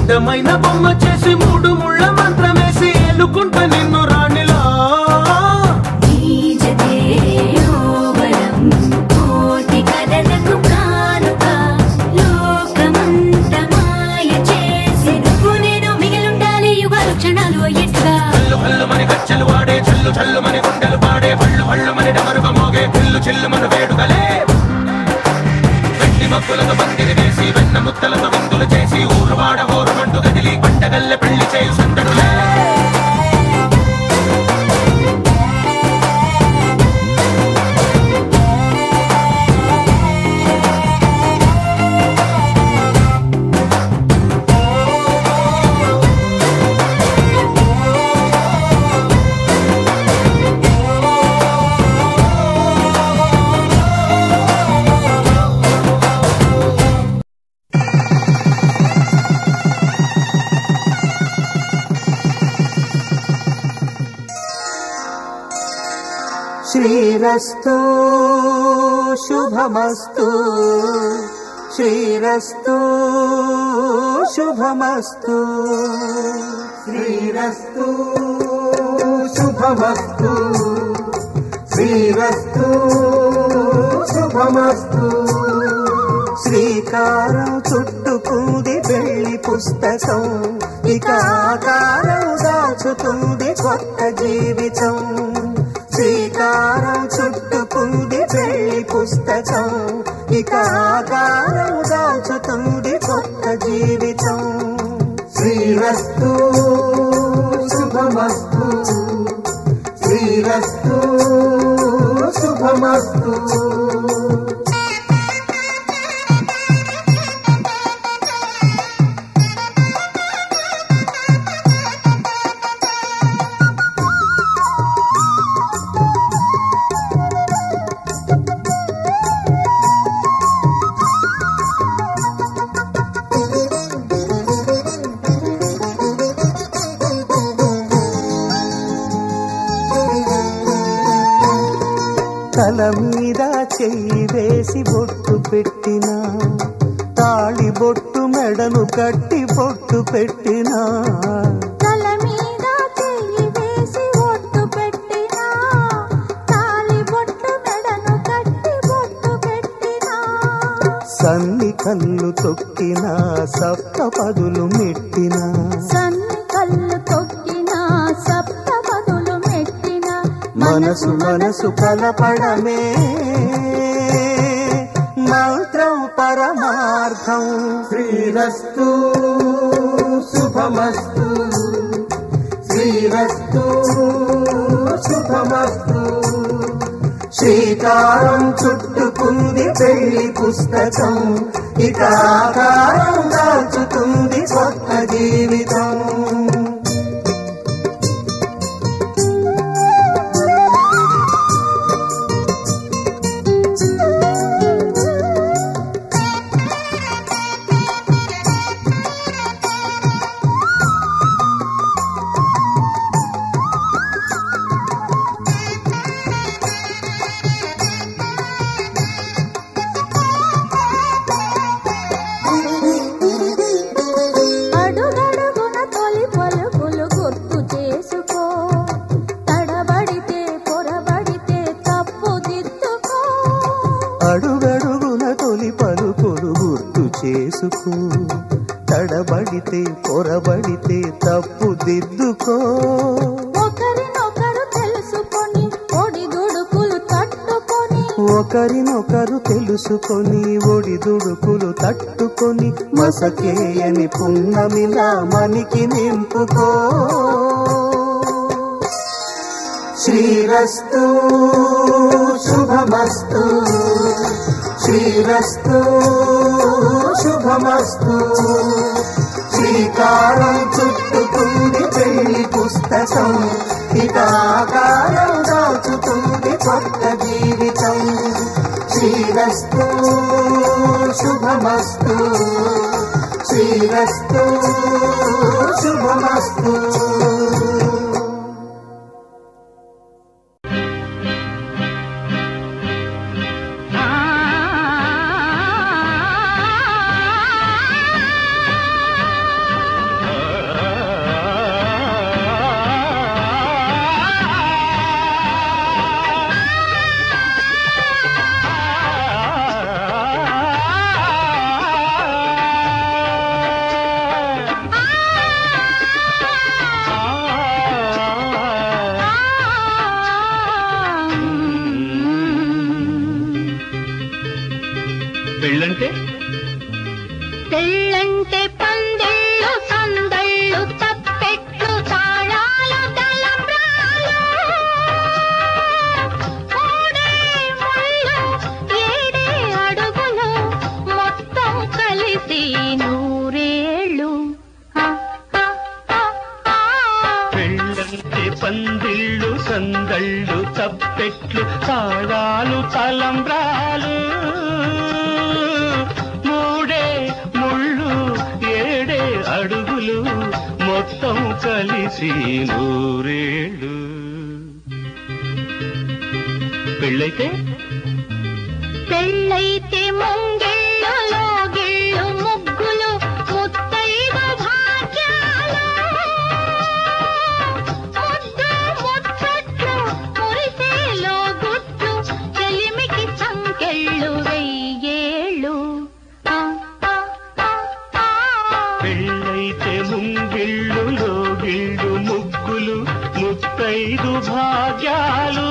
అడ్డమైన బొమ్మ చేసి 3 ముళ్ళ మంత్రమేసి ఎలుకుంట నిన్ను రాణిలా గచ్చలు వాడే చల్లు చల్లు మని గుండెలు పాడే పళ్ళు పళ్ళు మని డమరుగ మోగే పిల్లు చిల్లు మన వేడుకలే వెండి మబ్బులతో పందిరి వేసి వెన్న ముత్తలతో విందులు చేసి ఊరు వాడ ఊరుమంటూ కదిలి పంటగల్లె పెళ్లి చేయు సందడులే
శ్రీరస్తు శుభమస్తు శ్రీరస్తు శుభమస్తు శ్రీరస్తు శుభమస్తు శ్రీరస్తు శుభమస్తు శ్రీకారం చుట్టుకుంది పెళ్లి పుస్తకం ఇక ఆకారం దాచుతుంది కొత్త జీవితం శ్రీకారం చుట్టుకుంది పెళ్లి పుస్తకం ఇక ఆకారం దాచుతుంది కొత్త జీవితం శ్రీరస్తు శుభమస్తు శ్రీరస్తు శుభమస్తు తల మీద చెయ్యి వేసి బొట్టు పెట్టినా తాళి బొట్టు మెడను కట్టి బొట్టు పెట్టినా
తల మీద చెయ్యి వేసి బొట్టు పెట్టినా తాళి బొట్టు మెడను కట్టి బొట్టు పెట్టినా
సన్ని కళ్ళు తొక్కినా సప్త పదులు మెట్టినా
సన్ని కళ్ళు తొక్కినా సప్త పదులు మెట్టినా
మనసు మనసు కలపడమే మంత్రం పరమార్థం శ్రీరస్తు శుభమస్తు శ్రీరస్తు శుభమస్తు శ్రీకారం చుట్టుకుంది పెళ్లి పుస్తకం ఇక ఆకారం దాచుతుంది కొత్త జీవితం తడబడితే పొరబడితే తప్పు దిద్దుకో
ఒకరినొకరు తెలుసుకొని ఒడిదుడుకులు తట్టుకొని
ఒకరినొకరు తెలుసుకొని ఒడిదుడుకులు తట్టుకొని మసకేయని పున్నమిలా మనికి నింపుకో శ్రీరస్తు శుభమస్తు శ్రీరస్తు శుభమస్తు శ్రీకారం చుట్టుకుంది పెళ్లి పుస్తకం ఇక ఆకారం దాచుతుంది కొత్త జీవితం శ్రీరస్తు శుభమస్తు శ్రీరస్తు శుభమస్తు
పెళ్ళంటే
పెళ్ళంటే పందిళ్ళు సందళ్ళు తప్పెట్లు తాళాలు తలంబ్రాలు మూడే ముళ్ళు ఏడే అడుగులు మొత్తం కలిసి నూరేళ్ళు
పెళ్ళంటే పందిళ్ళు సందళ్ళు తప్పెట్లు తాళాలు తలంబ్రాలు మూడే ముళ్ళు ఏడే అడుగులు మొత్తం కలిసి నూరేళ్ళు పెళ్ళైతే
పెళ్ళైతే ముంగిళ్ళు లోగిళ్ళు ముగ్గులు ముత్తైదు భాగ్యాలు ముద్దు ముచ్చట్లు మురిసేలో గుట్టు చెలిమికి సంకెళ్ళు వెయ్యేళ్ళు
పెళ్ళైతే ముంగిళ్ళు లోగిళ్ళు ముగ్గులు ముత్తైదు భాగ్యాలు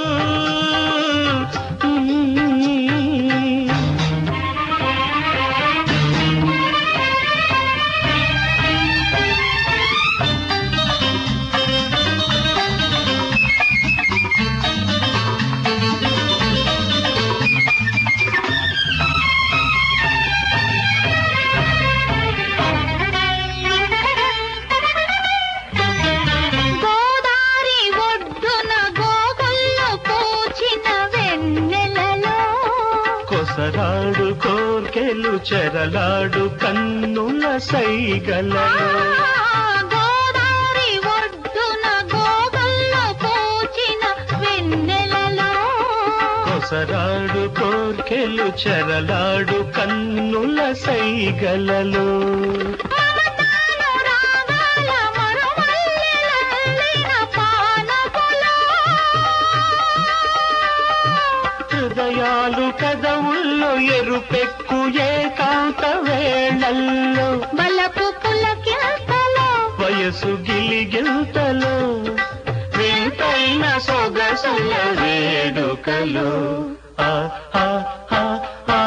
గోదారి ఒడ్డున గోగుల్లో పూచిన వెన్నెలలో
కొసరాడు కోర్కెలు చెరలాడు కన్నుల సైగలలో
గోదారి ఒడ్డున గోగుల్లో పూచిన వెన్నెలలో
కొసరాడు కోర్కెలు చెరలాడు కన్నుల సైగలలో
మమతాను రాగాల మరుమల్లెలల్లిన పానపులో
హృదయాలు కదవుల్లో ఎరుపెక్కు ఏకాంత వేళల్లో
బలపు పులకింతలో
వయసు గిలిగింతలో వింతైన సొగసుల వేడుకలో ఆ ఆ ఆ ఆ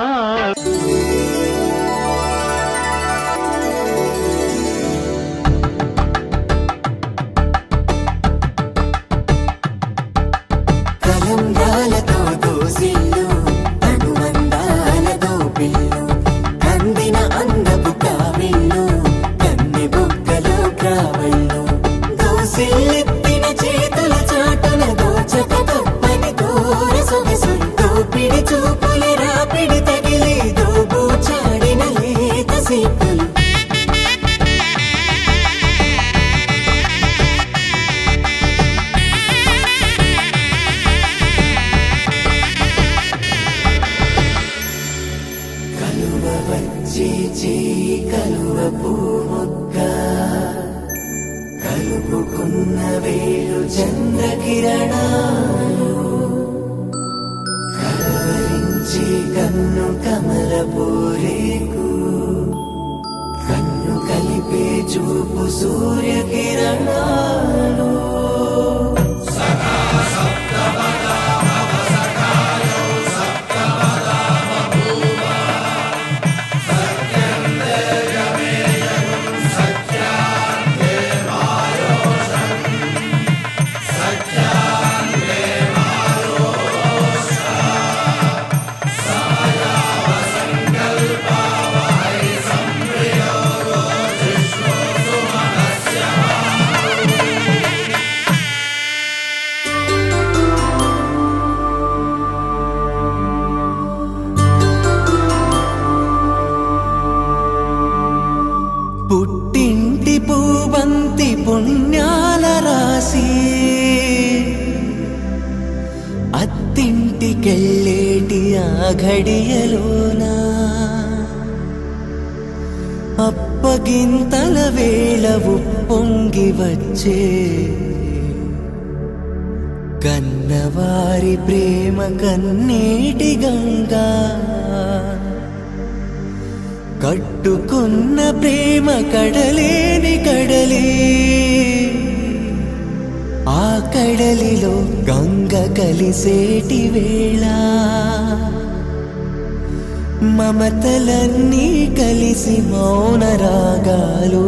కలంబ్రాలతో దోసిళ్ళు అనుబంధాలతో పిల్లు కందిన అందపు కావిళ్ళు కన్నె బుగ్గలో గ్రావళ్ళు దోసిళ్ళెత్తిన చేతుల చాటున దోచక తప్పని దూర సొగసులు దోపిడి చూపుల రాపిడి తగిలి దోబూచాడిన లేత సీపులు కలువ వచ్చే చేయి కలువ పూమొక్క కలుపుకున్న వేలు చంద్రకిరణాలు కలవరించే కన్ను కమల పూరేకు కన్ను కలిపే చూపు సూర్యకిరణాలు పుట్టింటి పూబంతి పుణ్యాల రాసి అత్తింటికెళ్ళేటి ఆ ఘడియలోనా అప్పగింతల వేళ ఉప్పొంగి వచ్చే కన్నవారి ప్రేమ కన్నీటి గంగా కట్టుకున్న ప్రేమ కడలేని కడలే ఆ కడలిలో గంగ కలిసేటి వేళ మమతలన్నీ కలిసి మౌన రాగాలు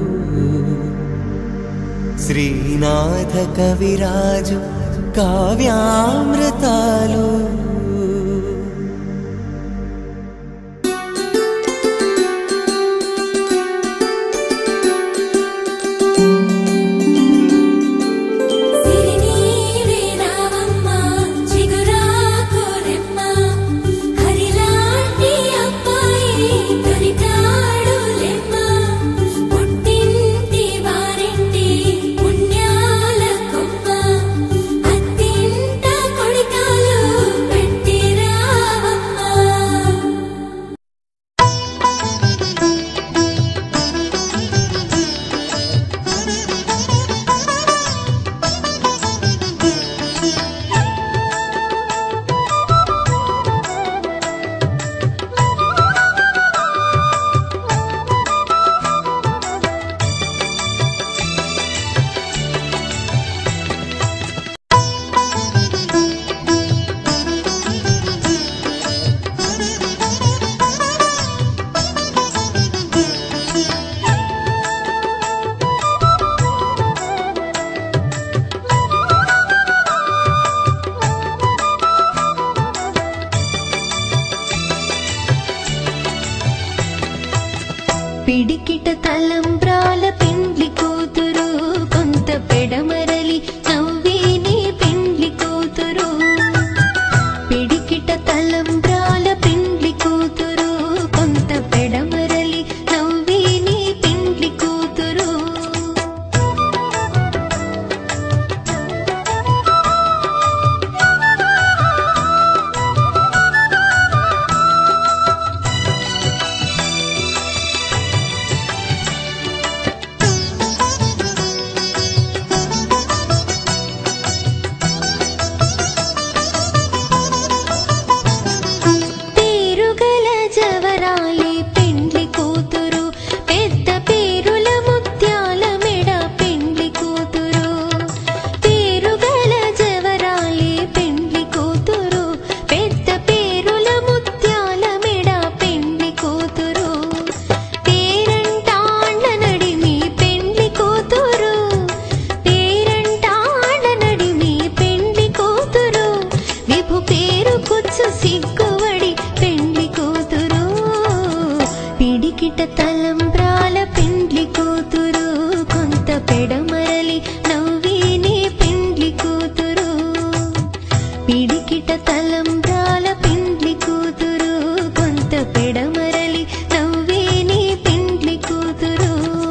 శ్రీనాథ కవిరాజు కావ్యామృతాలు
పిడికిట తలంబ్రాల పెండ్లి కూతురు కొంత పెడమరలి నవ్వేని పెండ్లి కూతురు పిడికిట తలంబ్రాల పెండ్లి కూతురు కొంత పెడమరలి నవ్వేని పెండ్లి కూతురు పిడికిట తలంబ్రాల పెండ్లి కూతురు కొంత పెడమరలి నవ్వేని పెండ్లి కూతురు పిడికిట తలంబ్రాల పెండ్లి కూతురు కొంత పెడమరలి నవ్వేని పెండ్లి కూతురు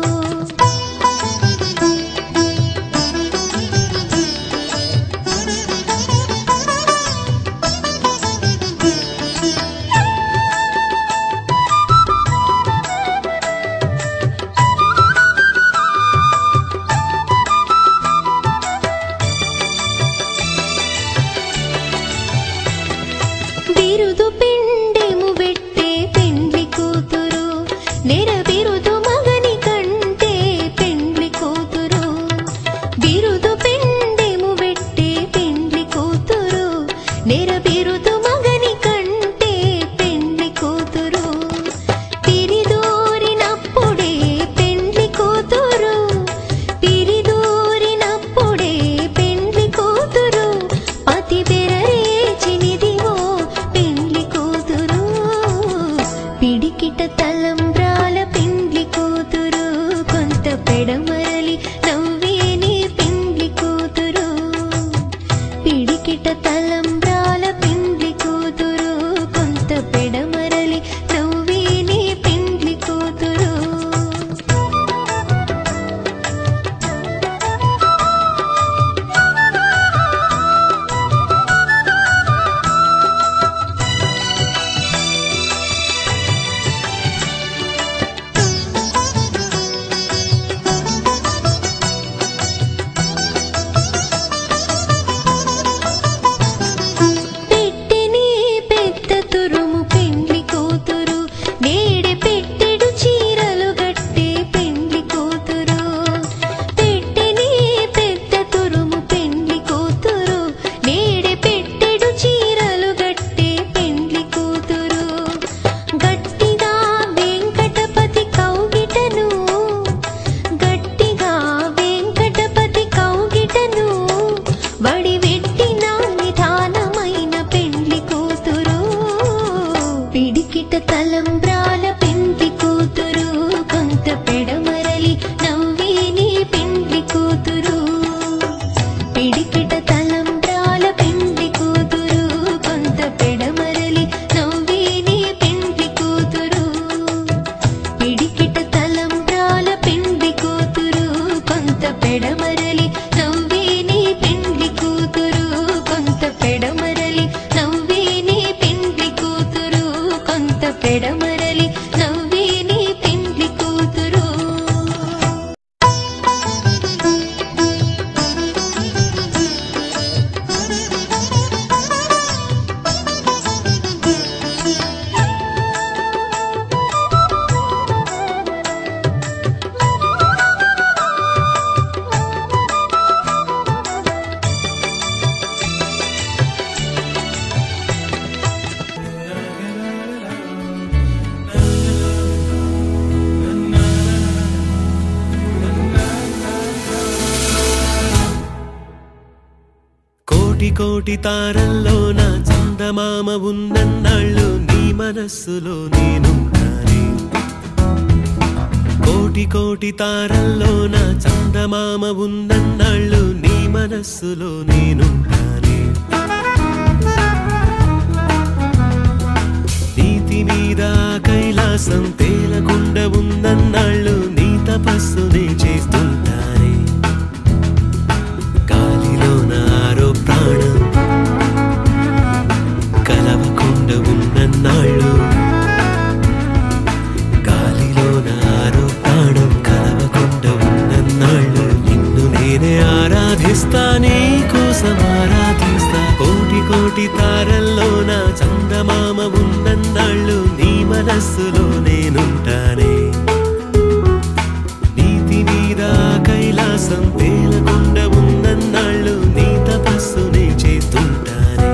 బిరుదు పిండెము పెట్టే పెండ్లి కూతురు నెర బిరుదు మగని కంటే పెండ్లి కూతురు బిరుదు పిండెము పెట్టే పెండ్లి కూతురు నెర బిరుదు మగని కంటే పెండ్లి కూతురు తిరిదూరినప్పుడే పెండ్లి కూతురు తిరిదూరినప్పుడే పెండ్లి కూతురు పతి బెరరేచినిదివో పెండ్లి కూతురు పిడికిట తలంబ్రాల పెండ్లి కూతురు కొంత పెడమరలి నవ్వేని పెండ్లి కూతురు పిడికిట తలంబ్రాల పెండ్లి కూతురు కొంత పెడమరలి నవ్వేని పెండ్లి కూతురు తలంబ్రాల పెండ్లి కూతురు కొంత పెడమరలి నవ్వి నీ పెండ్లి కూతురు పిడికిట తలంబ్రాల పెండ్లి కూతురు కొంత పెడమరలి నవ్వి నీ పెండ్లి కూతురు పిడికిట తలంబ్రాల పెండ్లి కూతురు కొంత పెడమరలి నవ్వి నీ పెండ్లి కూతురు కొంత పెడమరలి నవ్వి నీ పెండ్లి కూతురు కొంత పెడమరలి నవ్వి నీ పెండ్లి కూతురు
కోటి కోటి తారల్లోన చందమామ ఉన్నన్నాళ్ళు నీ మనస్సులో నేనుంటానే కోటి కోటి తారల్లోన చందమామ ఉన్నన్నాళ్ళు నీ మనస్సులో నేనుంటానే నీతి మీద కైలాసం తేలకుండా ఉన్నన్నాళ్ళు నీ తపస్సునే చేస్తుంటానే గాలిలోన ఆరో ప్రాణం కలవకుండా ఉన్నన్నాళ్ళు గాలిలోన ఆరో ప్రాణం కలవకుండా ఉన్నన్నాళ్ళు నిన్ను నేనే ఆరాధిస్తా నీ కోసం ఆరాధిస్తా కోటి కోటి తారల్లోన చందమామ ఉన్నన్నాళ్ళు నీ మనస్సులో నేనుంటానే నీతి మీద కైలాసం తేలకుండా ఉన్నన్నాళ్ళు నీ తపస్సునే చేస్తుంటానే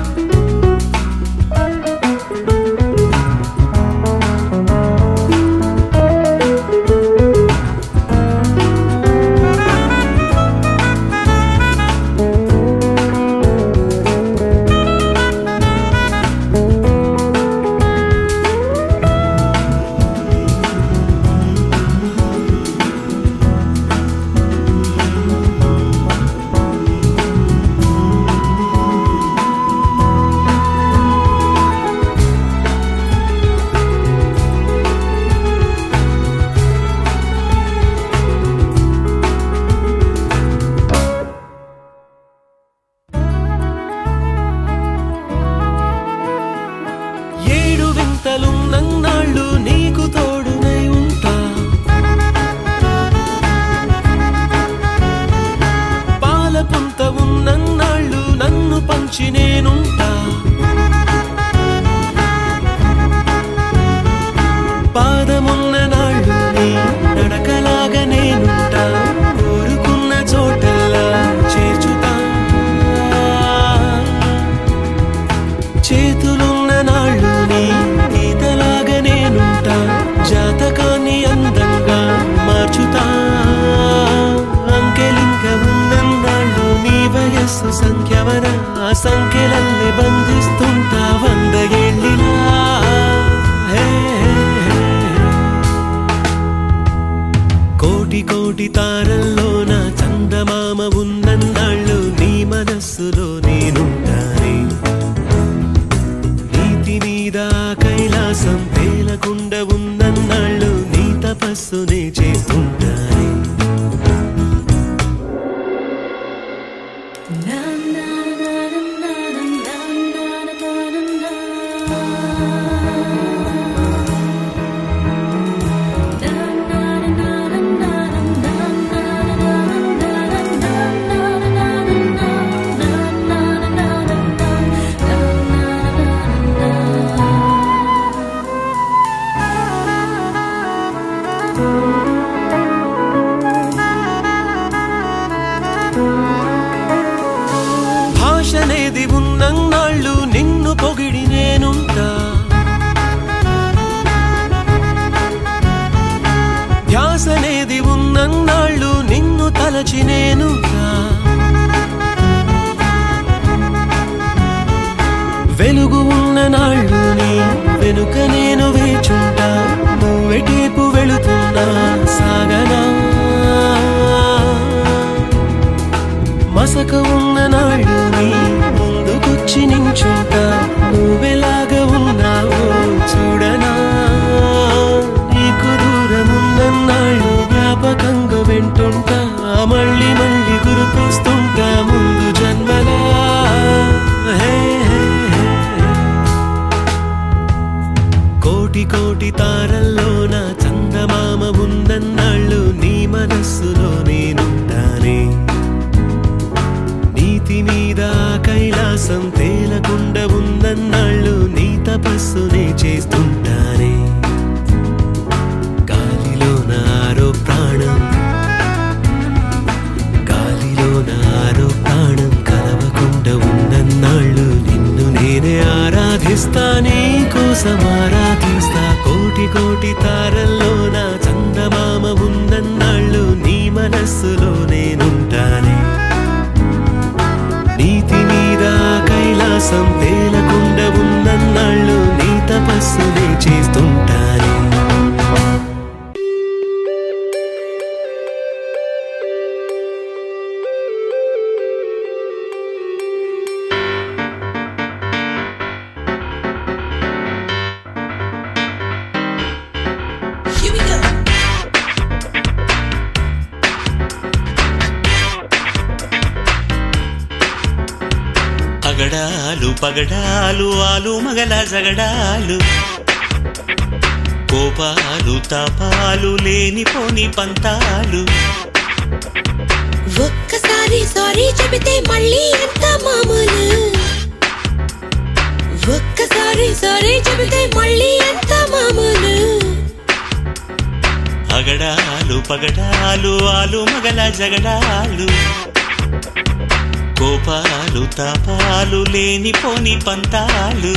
ఏడు వింతలున్నన్నాళ్ళు నీకు తోడునై ఉంటా పాలపుంత ఉన్నన్నాళ్ళు నన్ను పంచి నేనుంటా పాదమున్న నాళ్ళు నీ నడకలాగా నేనుంటా కోరుకున్న చోటల్లా చేర్చుతా చేతులున్న నాళ్ళు నీ గీతలాగా నేనుంటా జాతకాన్ని అందంగా మార్చుతా అంకెలింక ఉన్నన్నాళ్ళు నీ వయస్సు సంఖ్యవన ఆ సంఖ్యలల్లే బంధిస్తుంటా 100 ఏళ్ళిలా కోటి కోటి తారల్లోన చందమామ ఉన్నన్నాళ్ళు నీ మనస్సులో నేనుంటానే నీతి మీద కైలాసం తేలకుండా ఉన్నన్నాళ్ళు నీ తపస్సునే చేస్తుంటానే భాషనేది ఉన్నన్నాళ్ళు నిన్ను పొగిడి నేనుంటా ధ్యాసనేది ఉన్నన్నాళ్ళు నిన్ను తలచి నేనుంటా వెలుగు ఉన్న నాళ్ళు నీ వెనుక నేను కోటి కోటి తారల్లోన చందమామ ఉన్నన్నాళ్ళు నీ మనస్సులో నేనుంటానే నీతి మీద కైలాసం తేలకుండా ఉన్నన్నాళ్ళు నీ తపస్సునే చేస్తుంటానే గాలిలో నారో ప్రాణం కలవకుండా ఉన్నన్నాళ్ళు నిన్ను నేనే ఆరాధిస్తా నీ కోసం ఆరాధిస్తా కోటి కోటి తారల్లోన చందమామ ఉన్నన్నాళ్ళు నీ మనస్సులో నేనుంటానే నీతి మీద కైలాసం తేలకుండా ఉన్నన్నాళ్ళు నీ తపస్సునే చేస్తుంటానే
పగడాలు పగడాలు ఆలు మగల జగడాలు కోపాలు తాపాలు లేనిపోని పంతాలు
ఒక్కసారి సారీ చెబితే మళ్ళీ ఎంత మామూలు ఒక్కసారి సారీ చెబితే మళ్ళీ ఎంత మామూలు
పగడాలు పగడాలు ఆలు మగల జగడాలు కోపాలు తాపాలు లేనిపోని పంతాలు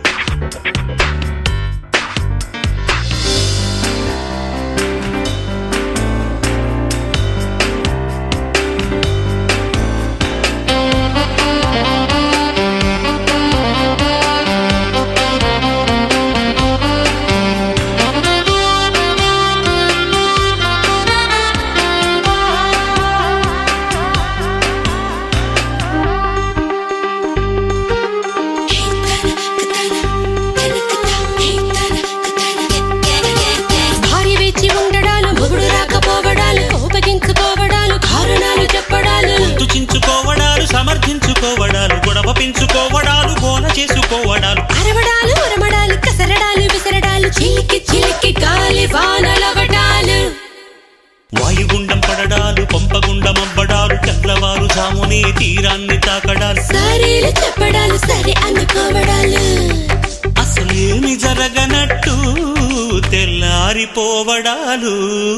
చించుకోవడాలు సమర్థించుకోవడాలు గొడవ పెంచుకోవడాలు గోల చేసుకోవడాలు
అరవడాలు ఉరమడాలు కసరడాలు విసరడాలు చిలికి చిలికి గాలి వానలవడాలు
వాయుగుండం పడడాలు పంపగుండం అవ్వడాలు తెల్లవారు జామునే తీరాన్ని తాకడాలు
సరేలు చెప్పడాలు సరే అనుకోవడాలు
అసలేమి జరగనట్టు తెల్లారిపోవడాలు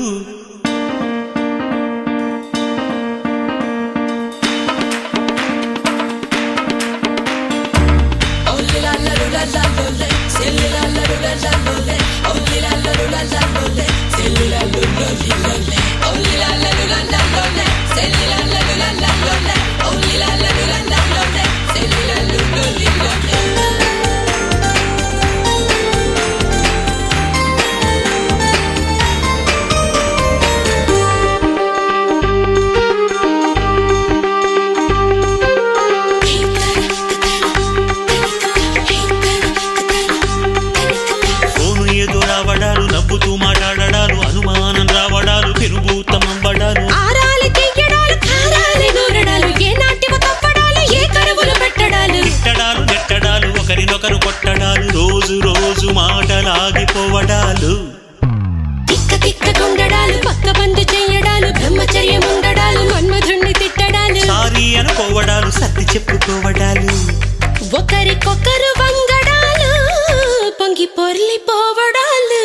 నవ్వుతూ మాట్లాడడాలు అనుమానం రావడాలు తిరుగుతం అవ్వడాలు
ఆరాలి తీయడాలు కారాలి నూరడాలు ఏ నాట్యము తప్పడాలు ఏ కరువులు పెట్టడాలు
తిట్టడాలు నెట్టడాలు ఒకరినొకరు కొట్టడాలు రోజు రోజు మాటలాగిపోవడాలు
తిక్క తిక్క గుండడాలు పక్క బందు చెయ్యడాలు బ్రహ్మచర్యం ఉండడాలు మన్మధుణ్ణి తిట్టడాలు
సారీ అనుకోవడాలు సర్ది చెప్పుకోవడాలు
ఒకరికొకరు వంగడాలు పొంగి పొర్లిపోవడాలు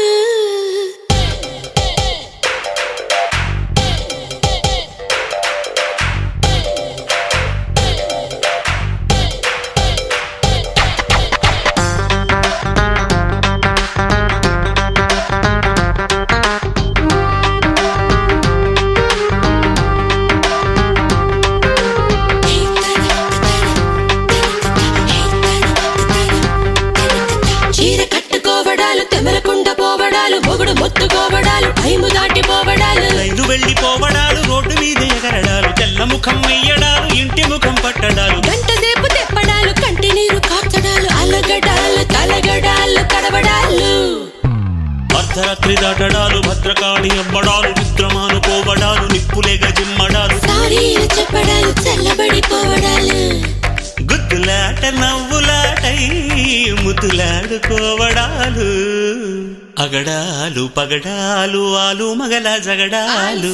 మొత్తుకోవడాలు భయము దాటిపోవడాలు
రైలు వెళ్ళిపోవడాలు రోడ్డు మీద ఎగరడాలు తెల్ల ముఖం వెయ్యడాలు ఇంటి ముఖం పట్టడాలు
గంట సేపు తెప్పడాలు కంటి నీరు కార్చడాలు అలగడాలు తలగడాలు కడవడాలు
అర్ధరాత్రి దాటడాలు భద్రకాళి అవ్వడాలు నిద్రమానుకోవడాలు నిప్పులేగ జిమ్మడాలు
సారీలు చెప్పడాలు చల్లబడిపోవడాలు
గుత్తి ముద్దులాట నవ్వులాటై ముద్దులాడుకోవడాలు అగడాలు పగడాలు ఆలు మగల జగడాలు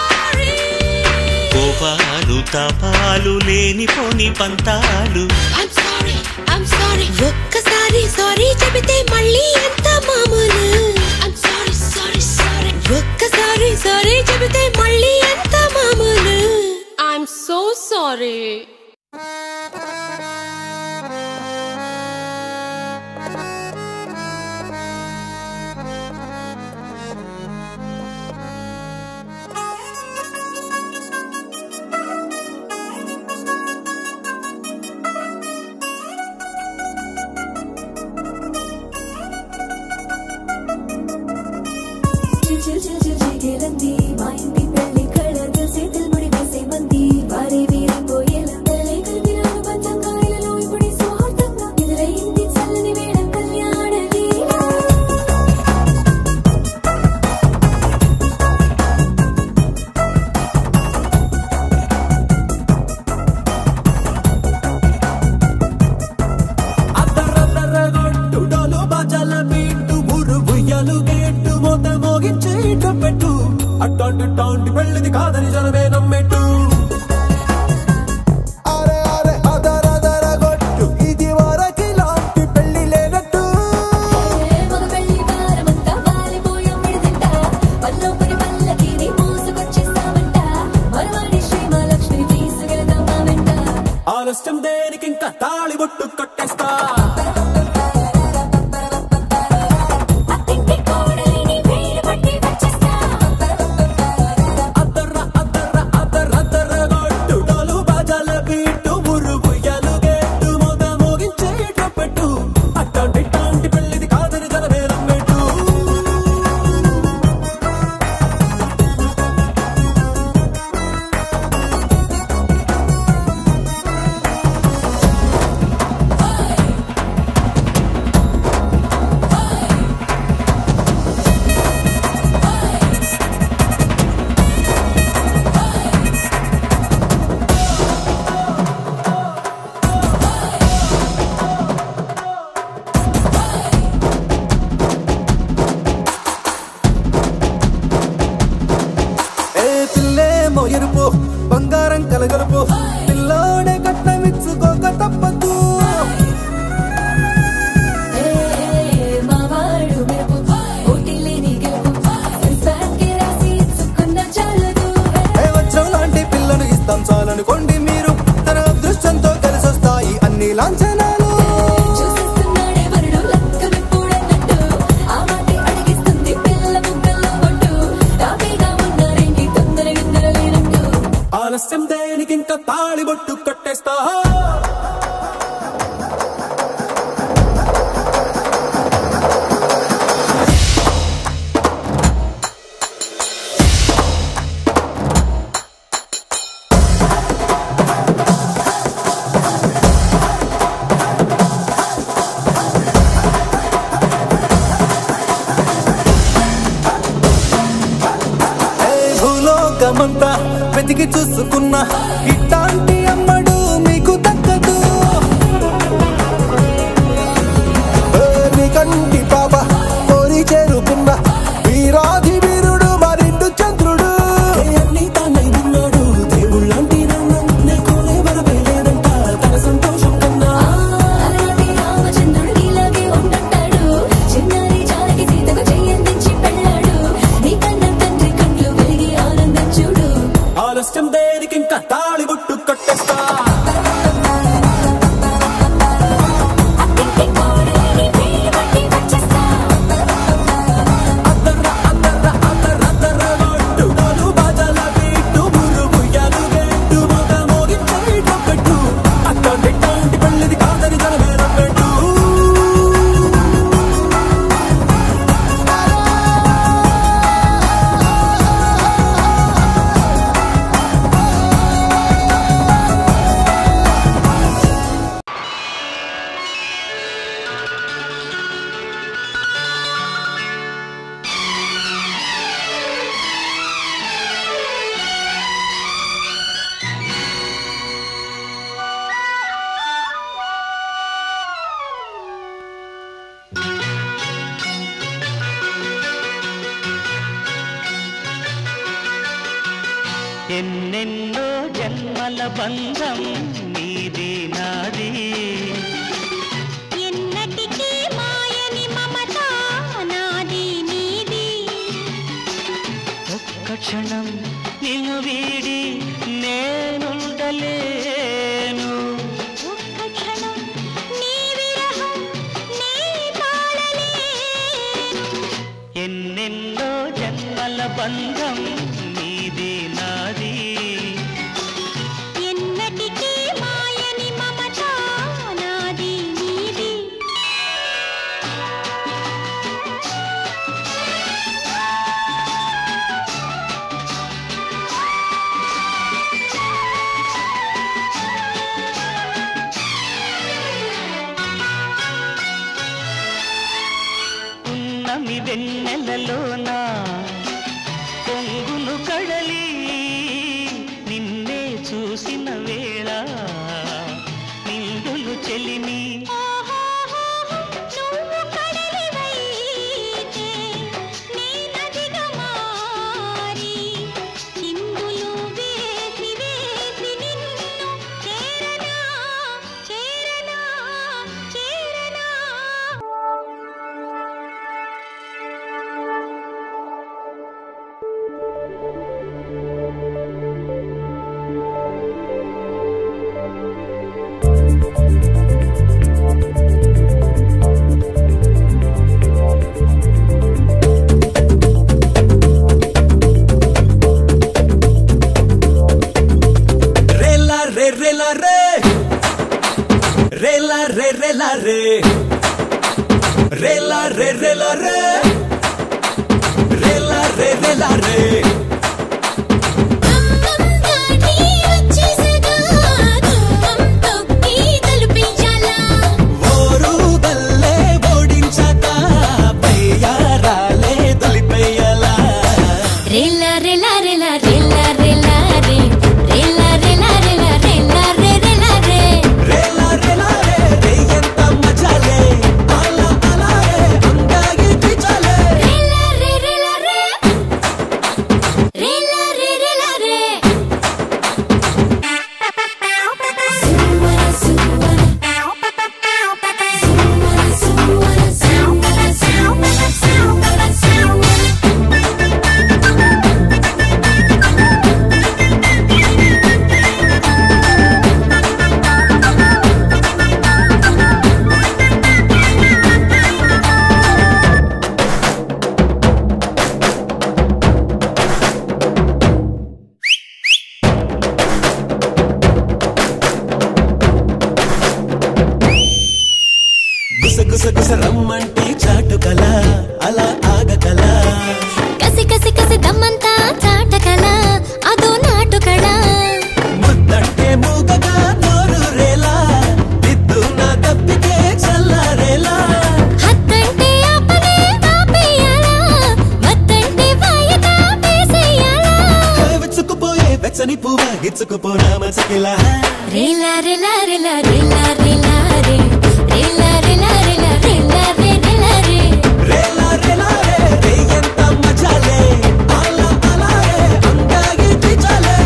కోపాలు తాపాలు లేనిపోని పంతాలు
ఒక్కసారి సారీ చెబితే మళ్ళీ ఎంత మామూలు ఒక్కసారి సారీ చెబితే మళ్ళీ ఎంత మామూలు ఐఎమ్ సో సారీ
మా ఇంటి పెళ్లి కళ తెలిసే తెలుముడి వేసే మంది వారే వీరే పోయేలా తలై కలిపినాను పంచంగాయలలో ఇప్పుడు స్వార్థంగా ఎదురైంది చల్లని వేళ కళ్యాణ లీల
అద్దరద్దరగొట్టుడోలు బాజాల బీటు ఊరు ఉయ్యాలు గేట్టు మోత మోగించే పెట్టు అట్టాంటి టాంటి పెళ్ళిది కాదని జనమే నమ్మెట్టు అరే అరే అదరదరగొట్టు ఇది వరకి లాంటి పెళ్లి లేనట్టు
మగ పెళ్లి వారమంతా వాలిపోయాం విడిదింట పల్లోపరి పల్లకిని మోసుకొచ్చేస్తామంట మరవాడి శ్రీమహాలక్ష్మిని తీసుకెళ్దాం మా వెంట
ఆలస్యం దేనికి ఇంకా తాళి బొట్టు కొట్టేస్తా
అత్తింటి కోడలిని వేలు పట్టి వచ్చేస్తా
అద్దరద్దరగొట్టుడోలు బాజాల బీటు ఊరు ఉయ్యాలు గేట్టు మోత మోగించే పెట్టు అట్టాంటి టాంటి పెళ్ళిది కాదని జనమే నమ్మెట్టు ఏ పిల్లేమో ఎరుపు బంగారం కలగలుపు పిల్లోడే కట్టమిచ్చుకోక తప్పదు
మా వాడు మెరుపు ఓటిల్లేని గెలుపు సెన్సార్కి రాసి ఇచ్చుకున్న చాలదు
ఏ వజ్రం లాంటి పిల్లను ఇస్తాం చాలనుకోండి మీరు తన అదృష్టంతో కలిసొస్తాయి అన్ని లాంఛనాలు
చూసిస్తున్నాడే వరుడు లక్క విప్పుడన్నట్టు ఆ మాటే అడిగిస్తుంది పిల్ల ముగ్గల్లో కొట్టు తాపీగా ఉన్నారేంటి తొందర గిందర లేనట్టు
ఆలస్యం దేనికి ఇంకా తాళి బొట్టు కొట్టేస్తా భూలోకమంతా వెతికి చూసుకున్నా ఇట్లాంటి అమ్మడు మీకు దక్కదు నీ కంటి పాప కోరి చేరుకున్న వీరాధి వీరుడు మరిండు చంద్రుడు అన్ని తానై ఉన్నాడు దేవుళ్ళంటి నన్ను కోరే వరమే లేదంట తన సంతోషం కన్నా
అలాంటి రామచంద్రుడు ఇలాగే ఉండంటాడు చిన్నారి జానకి సీతకు చెయ్యందించి పెళ్ళాడు నీ కన్న తండ్రి కండ్లు వెలిగి ఆనందం చూడు
ఆలస్యం దేనికి ఇంకా తాళి బొట్టు కొట్టేస్తా
ఎన్నెన్నో జన్మల బంధం నీది నాది
ఎన్నటికీ మాయని మమత నాది నీది
ఒక్క క్షణం నిన్ను వీడి నేనుండలేను
ఒక్క క్షణం నీ విరహం నీ తాళలేను
ఎన్నెన్నో జన్మల బంధం నీది నాది
ఎన్నటికీ మాయని మమత నాది నీది
ఉన్నమి వెన్నెలలోన పొంగును కడలి నిన్నే చూసిన వేళ నిండులు చెలిమి
నువ్వు కడలివైతే నీ నదిగా మారి చిందులు వేసి వేసి నిన్ను చేరనా చేరనా చేరనా
Rela re rela re Rela re rela re Rela re rela re Rela re rela re
అమ్మంగాని వచ్చేసగా దుమ్మం తొక్కి తలుపించాలా
ఓరు దల్లే ఓడించాక పయ్యారాలే తొలిపెయ్యలా
రేలా రేలా రేలా రేలా రేలా రే రేలా రేలా రేలా రేలా రే రేలా రే
రేలా రేలా రే రే ఎంత మజాలే అలా అలా రే అందాగి పిచాలే
రేలా రే రేలా రే రేలా రే రేలా రే
గుస గుస గుస రమ్మంటే చాటుకలా అలా ఆగకలా
కసి కసి కసి దమ్మంతా చాటకలా అదో నాటుకళ
ముద్దంటే మూగగా నోరు రేలా దిద్దు నా తప్పికే చల్లారేలా
హత్తంటే ఆపనే ఆపేయాలా వద్దంటే వాయిదా వేసేయాలా
విచ్చుకుపోయే వెచ్చని పువ్వ గిచ్చుకుపోనా మచకిలా
రేలా రేలా రేలా రేలా రేలా రే రేలా రేలా రేలా రేలా రే రేలా రే
రేలా రేలా రే రే ఎంత మజాలే అలా అలా రే అందాగి పిచాలే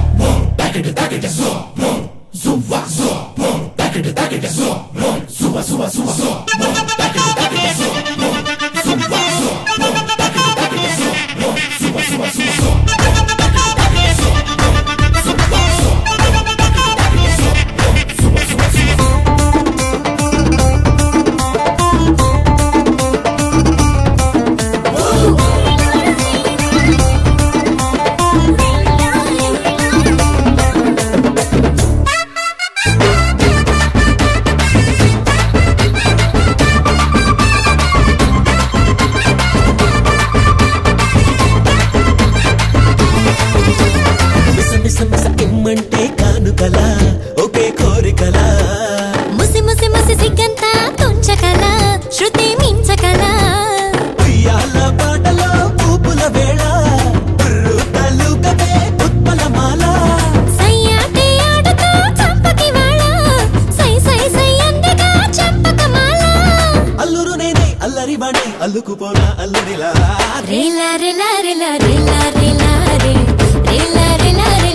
మిస మిస మిస ఇమ్మంటే కానుకలా ఒకే కోరికలా
ముసి ముసి ముసి సిగ్గంతా తుంచకలా శృతి మించకలా
ఉయ్యాల పాటలో పూపుల వేళ బుర్రు తలుకదే ఉత్పలమాల
సయ్యాటి ఆడుతూ చంపకి వాళ్ళ సై సై సై అందగా చంపకమాల
అల్లురు నేనే అల్లరివాణి అల్లుకుపోనా అల్లుడిలా
రేలా రేలా రేలా రేలా రేలా రే రేలా రేలా రే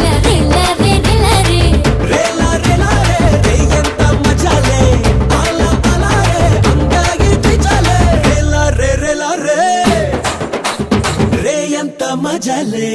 రేలా రేలా రే రే ఎంత మజాలే అలా అలా రే అందాగి పిచాలే రేలా రే రేలా రే రే ఎంత మజాలే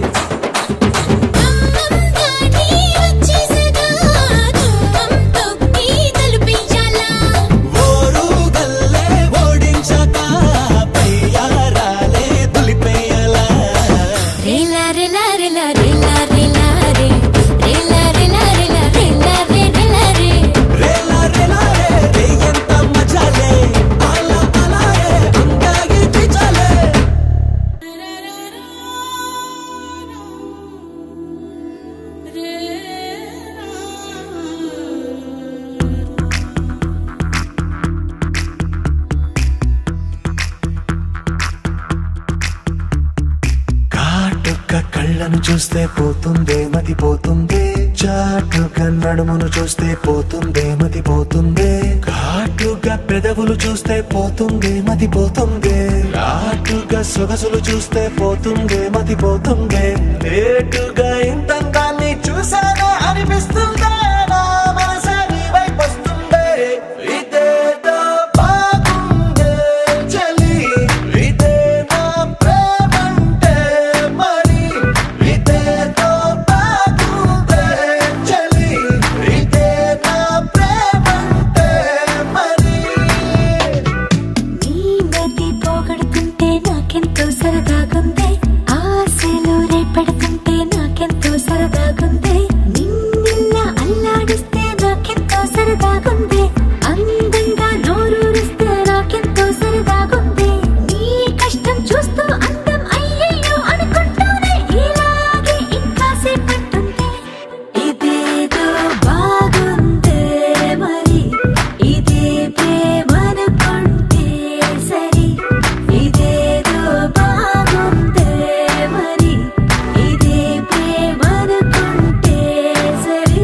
కళ్ళను చూస్తే పోతుందే మతి పోతుందే చాటుగా నడుమును చూస్తే పోతుందే మతి పోతుందే ఘాటుగా పెదవులు చూస్తే పోతుందే మతి పోతుందే ఘాటుగా సొగసులు చూస్తే పోతుందే మతి పోతుందే లేటుగా ఇంతంగాన్ని చూసానే అనిపిస్తుందే నా మనసే నీ వైపు వస్తుందే ఇదేదో బాగుందే చలి ఇదే నా ప్రేమంటే మరి ఇదేదో బాగుందే చలి ఇదే నా ప్రేమంటే మరి
నీ మతి పోగొడుతుంటే నాకెంతో సరదాగుందే ఆశలు రేపెడుతుంటే నాకెంతో సరదాగుందే నిన్నెల్లా అల్లాడిస్తే నాకెంతో సరదాగుందే అందంగా నోరూరిస్తే నాకెంతో సరదాగుందే నీ కష్టం చూస్తూ అందం అయ్యయ్యో అనుకుంటూనే ఇలాగే ఇంకాసేపట్టుంటే ఇదేదో బాగుందే మరి ఇదే ప్రేమనుకుంటే సరి ఇదేదో బాగుందే మరి ఇదే ప్రేమనుకుంటే సరి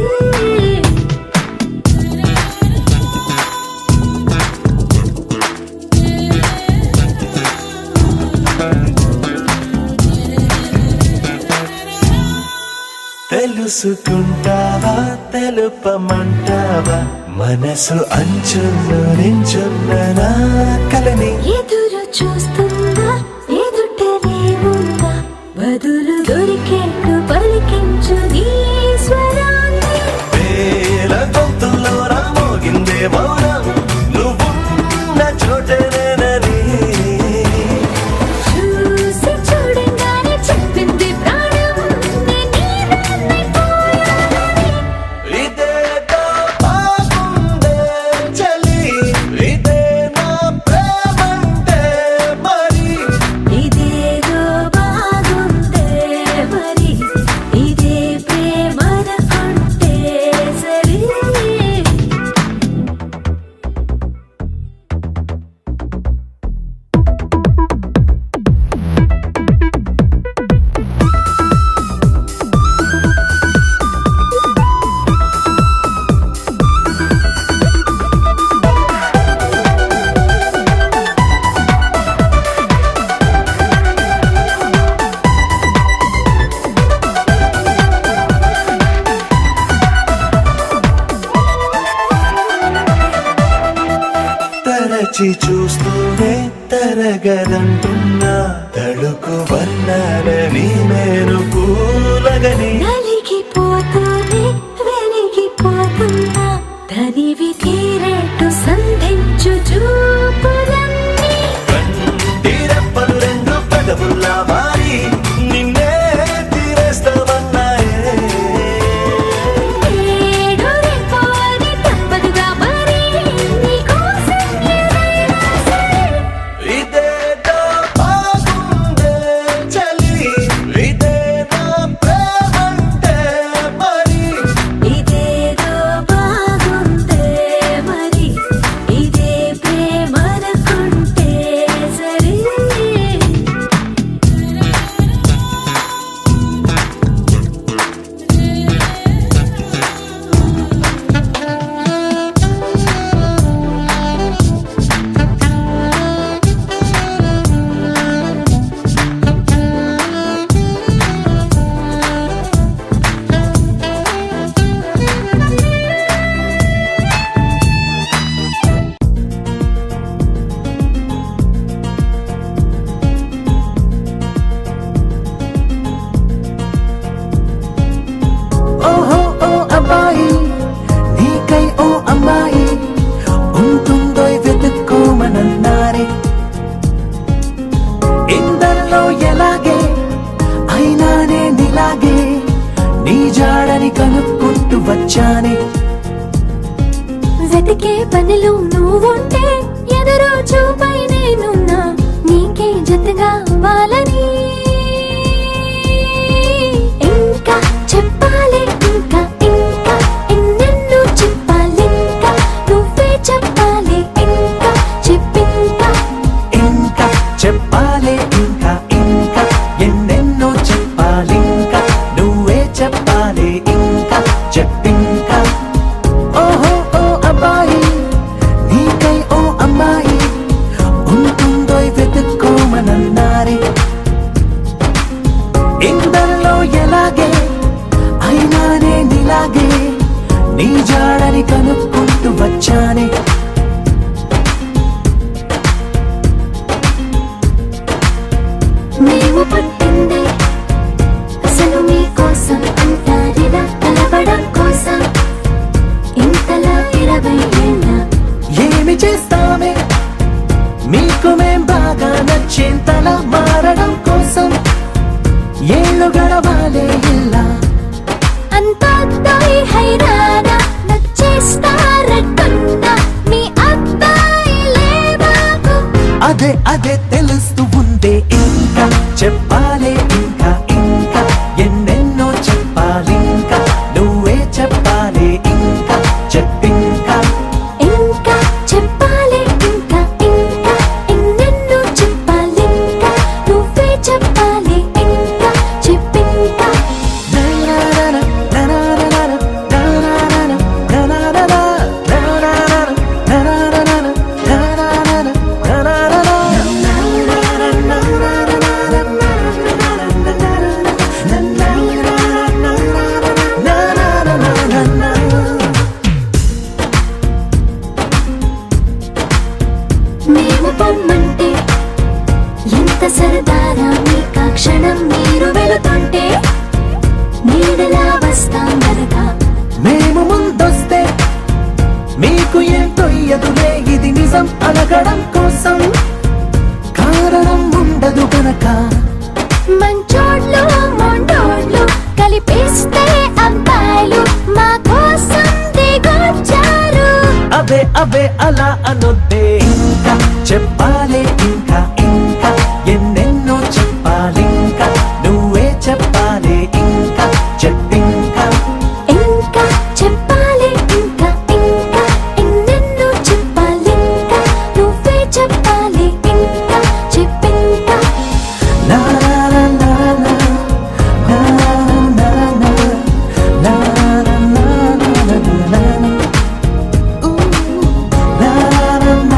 తెలుసుకుంటావా తెలుపమంటావా మనసు అంచున్న నించున్న నా కలని
ఎదురు చూస్తుందా ఎదుటనే ఉందా బదులు దొరికేట్టు పలికించు నీ స్వరాన్ని
వేల గొంతుల్లో రామోగిందే మౌనం నువ్వున్న చోటనేనని
చూసి చూడంగానే చెప్పింది ప్రాణం నీదైపోయానని
ఇదేదో బాగుందే చలి ఇదే నా ప్రేమంటే మరి
ఇదేదో బాగుందే మరి ఇదే ప్రేమనుకుంటే సరి
తరచి చూస్తూనే తరగదంటున్నా తడుకు వర్ణాలని నేను పూలగని
నలిగిపోతూనే వెలిగిపోతున్నా తనివి తీరేట్టు సంధించు చూపులన్నీ
కంటిరెప్పలు రెండు పెదవుల్లా మారి నిన్నే తీరేస్తామన్నాయే
ఏడు రేపోని తప్పదుగా మరి నీకోసం ఏదైనా సరే
ఇదేదో బాగుందే చలి ఇదే నా ప్రేమంటే
ఇంతలో ఎలాగే అయినా నేనిలాగే నీ జాడని కనుక్కుంటూ వచ్చానే
వెతికే పనిలో నువ్వుంటే ఎదురు చూపై నేనున్నా నీకే జతగా అవ్వాలని ఇంకా చెప్పాలి ఇంకా ఇంకా ఎన్నెన్నో చెప్పాలి ఇంకా నువ్వే చెప్పాలి ఇంకా చెప్పింకా
ఇంకా చెప్పాలి ఇంకా ఇంకా ఎన్నెన్నో చెప్పాలి ఇంకా నువ్వే చెప్పాలి ఇంకా చెప్పింకా ఓహో ఓ అబ్బాయి నీకై ఓ అమ్మాయి ఉంటుందో వెతుక్కోమనన్నారే ఇంతలో ఎలాగే అయినా నేనిలాగే నీ జాడని కనుక్కుంటూ వచ్చానే
మేము పుట్టిందే అసలు మీకోసం అంటారిలా కలవడం కోసం ఇంతలా 20 ఏళ్ళ
ఏమి చేస్తామే మీకు మేం బాగా నచ్చేంతలా మారడం కోసం ఏళ్ళు గడవాలే ఇలా
అంతా హైరానా నచ్చేస్తారట్టున్నా మీ అబ్బాయిలే మాకు
అదే అదే తెలుస్తూ ఉందే ఇంకా చెప్పాలి ఇంకా ఇంకా ఎన్నెన్నో చెప్పాలి ఇంకా నువ్వే చెప్పాలి ఇంకా చెప్పింకా
ఇంకా చెప్పాలి ఇంకా ఇంకా ఎన్నెన్నో చెప్పాలి ఇంకా నువ్వే చెప్పాలి ఇంకా చెప్పింకా మేము పొమ్మంటే ఎంత సరదారా మీకా క్షణం మీరు వెళుతుంటే నీడలా వస్తాం గనక
మేము ముందొస్తే మీకు ఏం తొయ్యదులే ఇది నిజం అనగడం కోసం కారణం ఉండదు గనక
మంచోడ్లు మొండోడ్లు కలిపేస్తే అబ్బాయిలు మా కోసం దిగొచ్చారు
అవే అవే అలా అనొద్దే ఇంకా చెప్పాలి ఇంకా ఇంకా ఎన్నెన్నో చెప్పాలి ఇంకా నువ్వే చెప్పాలి ఇంకా చెప్పింకా
ఇంకా చెప్పాలి ఇంకా ఇంకా ఎన్నెన్నో చెప్పాలి ఇంకా నువ్వే చెప్పాలి ఇంకా చెప్పింకా
నా నా నా నా నా నా నా నా నా నా నా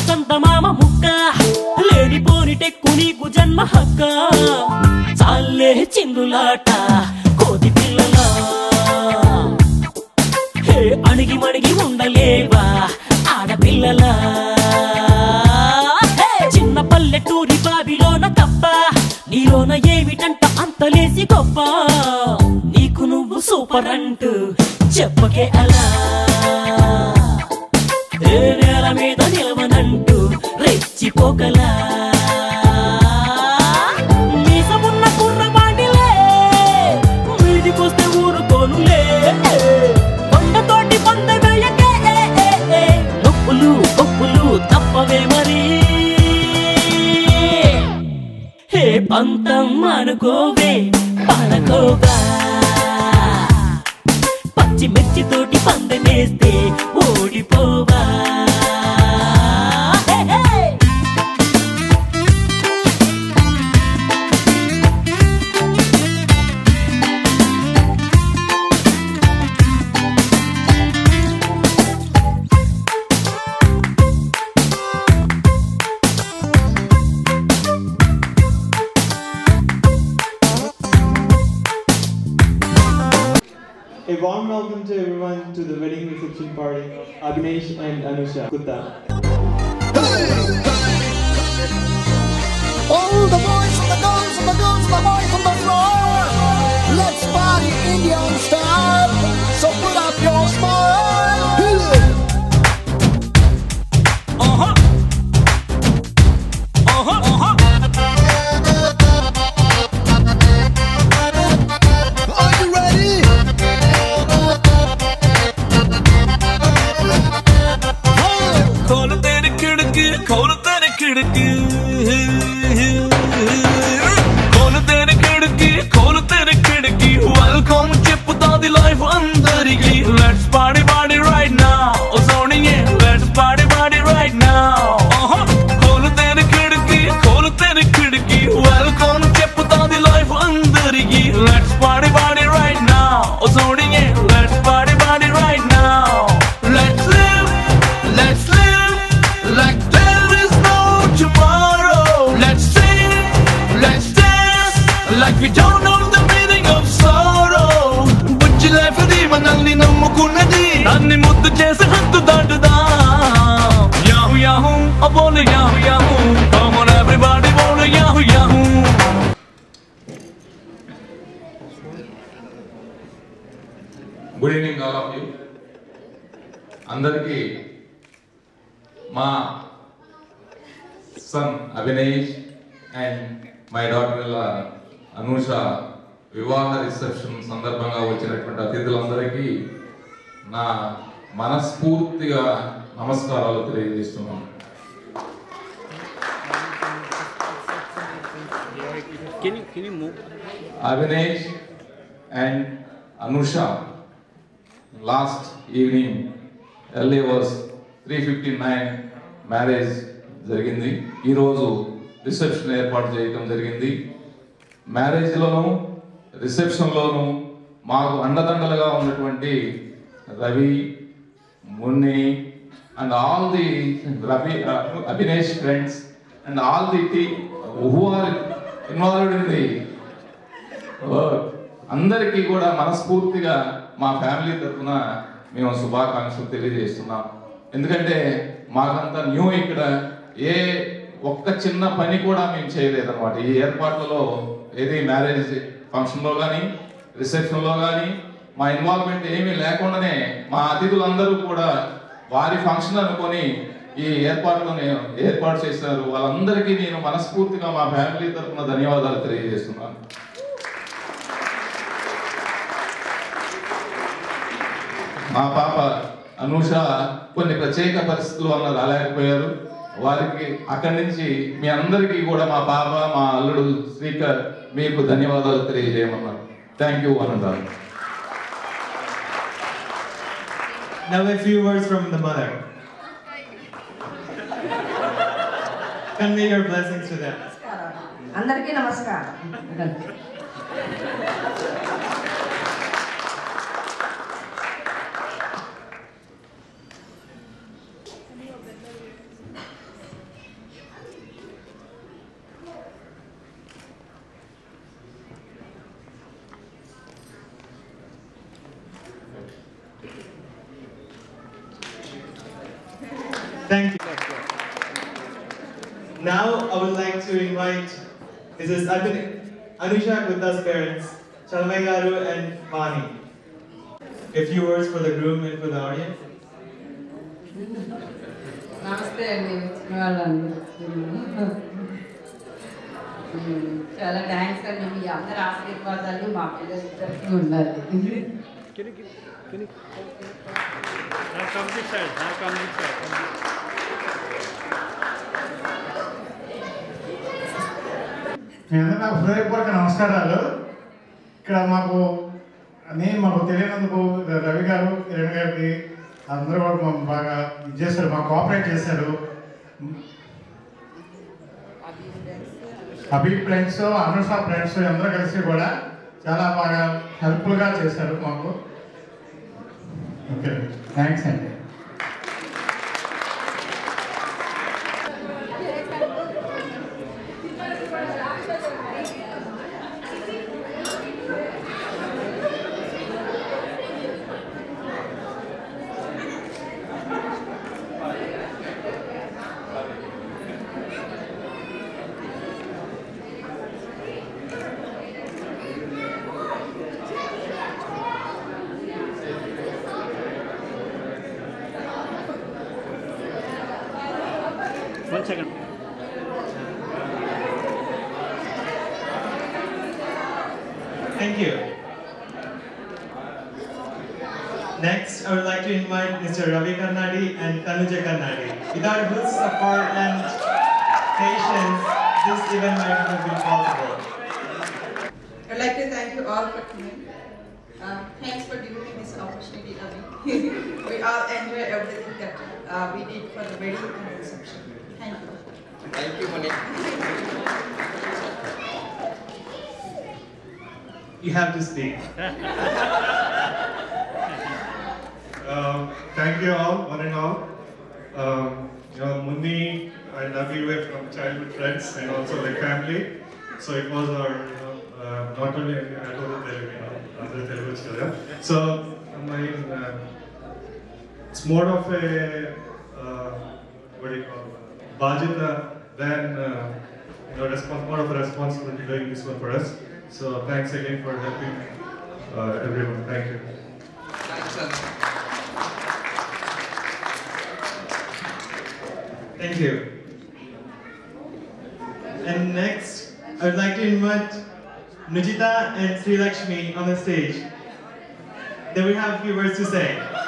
చందమామ ముక్క లేనిపోని టెక్కు నీకు జన్మ హక్క చాలే చిందులాట కోతి పిల్లలా హే అణిగి మణిగి ఉండలేవా ఆడపిల్లలా చిన్న పల్లెటూరి బావిలోన కప్ప నీలోన ఏమిటంట అంతలేసి గొప్ప నీకు నువ్వు సూపర్ అంటూ చెప్పకే అలా నేల మీద నిలవనంటూ రెచ్చిపోకలా మీసమున్న కుర్రబాటిలే వీధికొస్తే ఊరుకోనులే కొండతోటి పందవేయకే నొప్పులు గొప్పులు తప్పవే మరి హే పంతం అనుకోవే పడకోగా పచ్చి మిర్చితోటి పందెమేస్తే ఓడిపోవా
A warm welcome to everyone to the wedding reception party of Abhinesh and Anusha Gupta.
All the boys and the girls and the girls and the boys on the floor. Let's party Indian style. So put up your smile. Are you ready?
खोल तेरे खिड़की खोल तेरे खिड़की खोल तेरे खिड़की खोल तेरे खिड़की वेलकम చెప్పుతా ది లైఫ్ అందరికి let's party party right now ఓ సోనియే let's party party right now खोल तेरे खिड़की खोल तेरे खिड़की वेलकम చెప్పుతా ది లైఫ్ అందరికి let's party party right now ఓ సోనియే let's party party right now let's live like there is no tomorrow. Let's sing, let's dance like we don't know the meaning of sorrow. Butch life di manalni nammukunnadi nanni muddu chesi hattu daatuda. Yahoo yahoo, oh bol yahoo yahoo. Come on everybody, bol yahoo yahoo.
Good evening all of you. అందరికీ మా son Abhinesh and my daughter Anusha వివాహ రిసెప్షన్ సందర్భంగా వచ్చినటువంటి అతిథులందరికీ నా మనస్ఫూర్తిగా నమస్కారాలు తెలియజేస్తున్నాను. Abhinesh and Anusha last evening early was 3:59 marriage జరిగింది. ఈరోజు రిసెప్షన్ ఏర్పాటు చేయడం జరిగింది. మ్యారేజ్లోను రిసెప్షన్లోను మాకు అండదండలుగా ఉన్నటువంటి Ravi, Munni and all the Ravi Abhinesh friends and all the team who are involved in the work అందరికీ కూడా మనస్ఫూర్తిగా మా ఫ్యామిలీ తరఫున మేము శుభాకాంక్షలు తెలియజేస్తున్నాం. ఎందుకంటే మాకంతా న్యూ ఇక్కడ ఏ ఒక్క చిన్న పని కూడా మేము చేయలేదన్నమాట. ఈ ఏర్పాట్లలో ఏది మ్యారేజ్ ఫంక్షన్లో కానీ రిసెప్షన్లో కానీ మా ఇన్వాల్వ్మెంట్ ఏమీ లేకుండానే మా అతిథులందరూ కూడా వారి ఫంక్షన్ అనుకొని ఈ ఏర్పాట్లను ఏర్పాటు చేశారు. వాళ్ళందరికీ నేను మనస్ఫూర్తిగా మా ఫ్యామిలీ తరఫున ధన్యవాదాలు తెలియజేస్తున్నాను. మా పాప అనూష కొన్ని ప్రత్యేక పరిస్థితుల వల్ల రాలేకపోయారు. వారికి అక్కడి నుంచి మీ అందరికీ కూడా మా పాప మా అల్లుడు శ్రీకర్ మీకు ధన్యవాదాలు తెలియజేయమన్నారు. థ్యాంక్ యూ అనంటారు.
Now a few words from the mother. Convey your blessings to them.
అందరికీ నమస్కారం.
Thank you. Now I would like to invite Mrs. Anusha Gupta's parents, Chalmay Garu and Vani. A few words for the groom and for the audience.
నమస్తే అండి వచ్చిన వాళ్ళందరూ చాలా థ్యాంక్స్ అండి మీ అందరి ఆశీర్వాదాలు మా పిల్లలిద్దరికీ ఉండాలి
మీ అందరూ నాకు హృదయపూర్వక నమస్కారాలు. ఇక్కడ మాకు తెలియనందుకు రవి గారు కిరణ్ గారికి అందరూ కూడా బాగా ఇది చేశారు, మాకు కోఆపరేట్ చేశారు. అభి ఫ్రెండ్స్, అనుష ఫ్రెండ్స్ అందరూ కలిసి కూడా చాలా బాగా హెల్ప్ఫుల్గా చేశారు మాకు. ఓకే, థ్యాంక్స్ అండి.
One second.
Thank you. Next, I would like to invite Mr. Ravi Kannadi and Tanuja Kannadi. Without whose support and patience, this event might not have been possible.
I'd like to thank you all for coming. Thanks for giving me this opportunity, Ravi. We all enjoy everything that we did for the wedding and reception. Thank you.
Thank you, Mani.
You have to speak.
Thank you all, one and all. Mundi and Nabi were from childhood friends and also like family. So it was our, not only other Telugu children. So it's more of a, what do you call it, bajita than more of a responsibility doing this one for us. So thanks again for helping everyone. Thank you.
Thanks, sir.
Thank you. And next, I would like to invite Nujita and Sri Lakshmi on the stage. They will have a few words to say.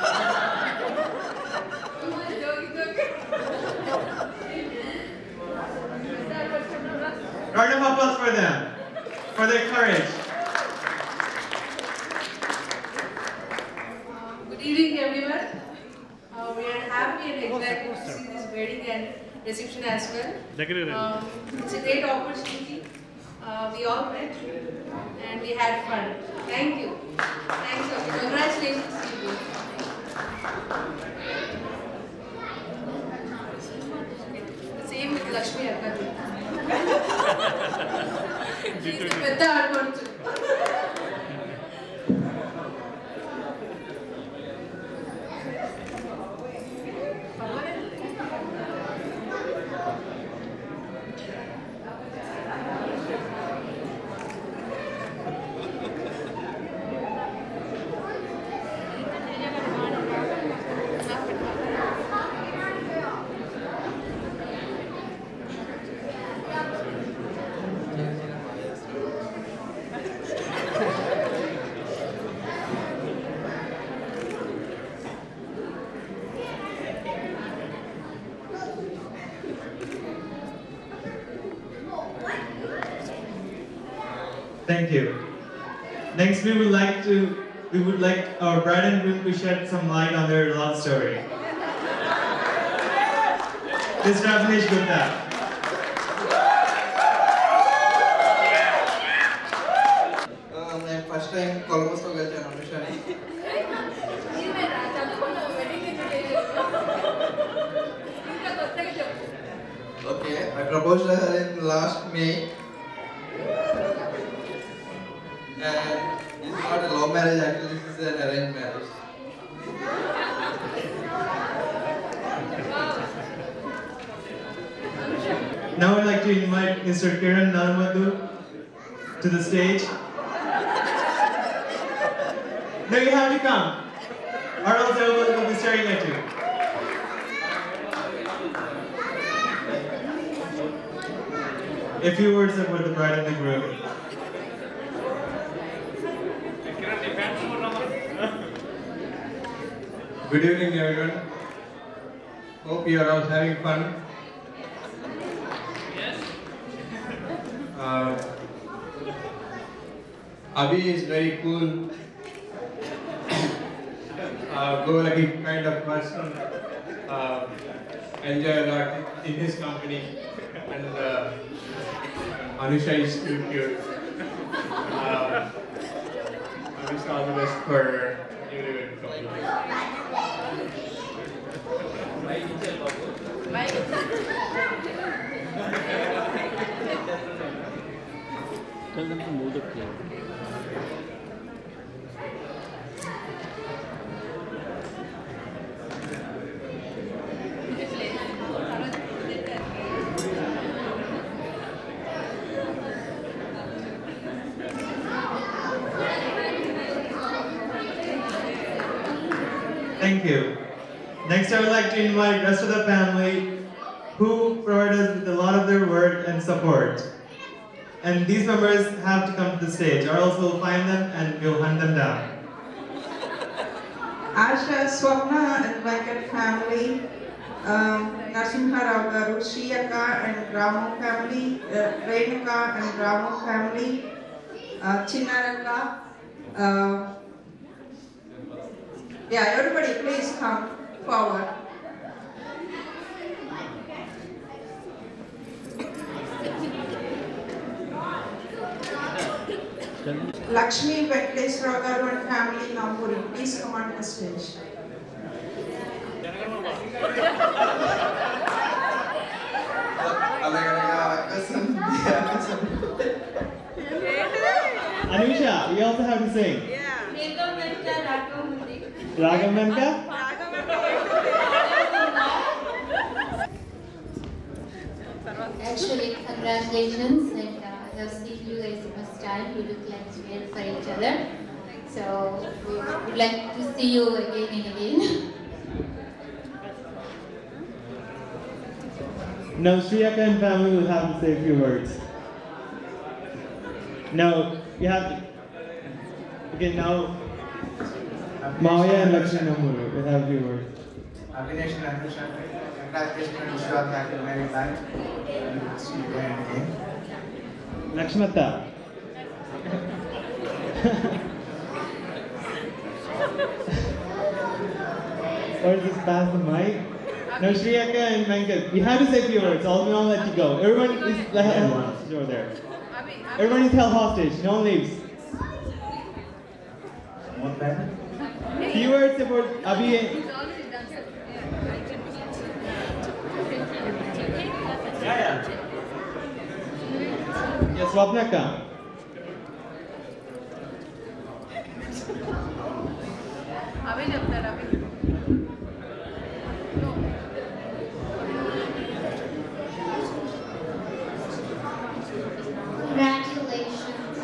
Round of applause for them, for their courage.
Good evening, everyone. We are happy and excited to see this wedding and reception as well. It's a great opportunity. We all met and we had fun. Thank you. Thanks, okay. Congratulations to you. Same with Lakshmi Akkadu. She's the Pedda Advantu.
Thank you. Next, we would like our bride and groom to shed some light on their love story. Mr. Avnish Gupta.
First time Columbus to get an audition. Okay, I proposed her in last May. And this is not a love marriage, actually this is an arranged marriage.
Now I'd like to invite Mr. Kiran Nalmadu to the stage. No, you have to come, or else everyone will be staring at you. A few words about the bride and the groom.
Good evening, everyone. Hope you are all having fun. Abhi is very cool, go-lucky kind of person. Enjoy a lot in his company, and Anusha is too cute. I wish all the best for you.
Tell them to move the plane.
Thank you. Next, I would like to invite the rest of the family who provide us with a lot of their work and support. And these members have to come to the stage, or else we'll find them and we'll hunt them down.
Asha, Swapna and Venkat family, Narasimha Rao garu, Shriyaka and Ramu family, Renuka and Ramu family, Chinnaraka. Yeah, everybody please come forward. Lakshmi Venkateswara garu and family Nampuri, please come on the stage.
Anusha, we also have to sing. Ragam Venka?
Actually, congratulations, and I have seen you guys in a style. You look like well for each other. So we would like to see you again and again.
Now Shriyaka and family will have to say a few words. No, you have to. Okay, now Maya and Lakshmi Namuru will have a few words.
Abhinesh and Anusha, congratulations and wish you all happy married life. We'll see you again and again.
Lakshmata. Or just pass the mic. Now Shriyaka and Venkat, you have to say a few words. I'll let you go. Everyone is held hostage over there. Everyone is held hostage. No one leaves.
What that?
Few words about Abhi. Yes, Swapnaka.
Congratulations.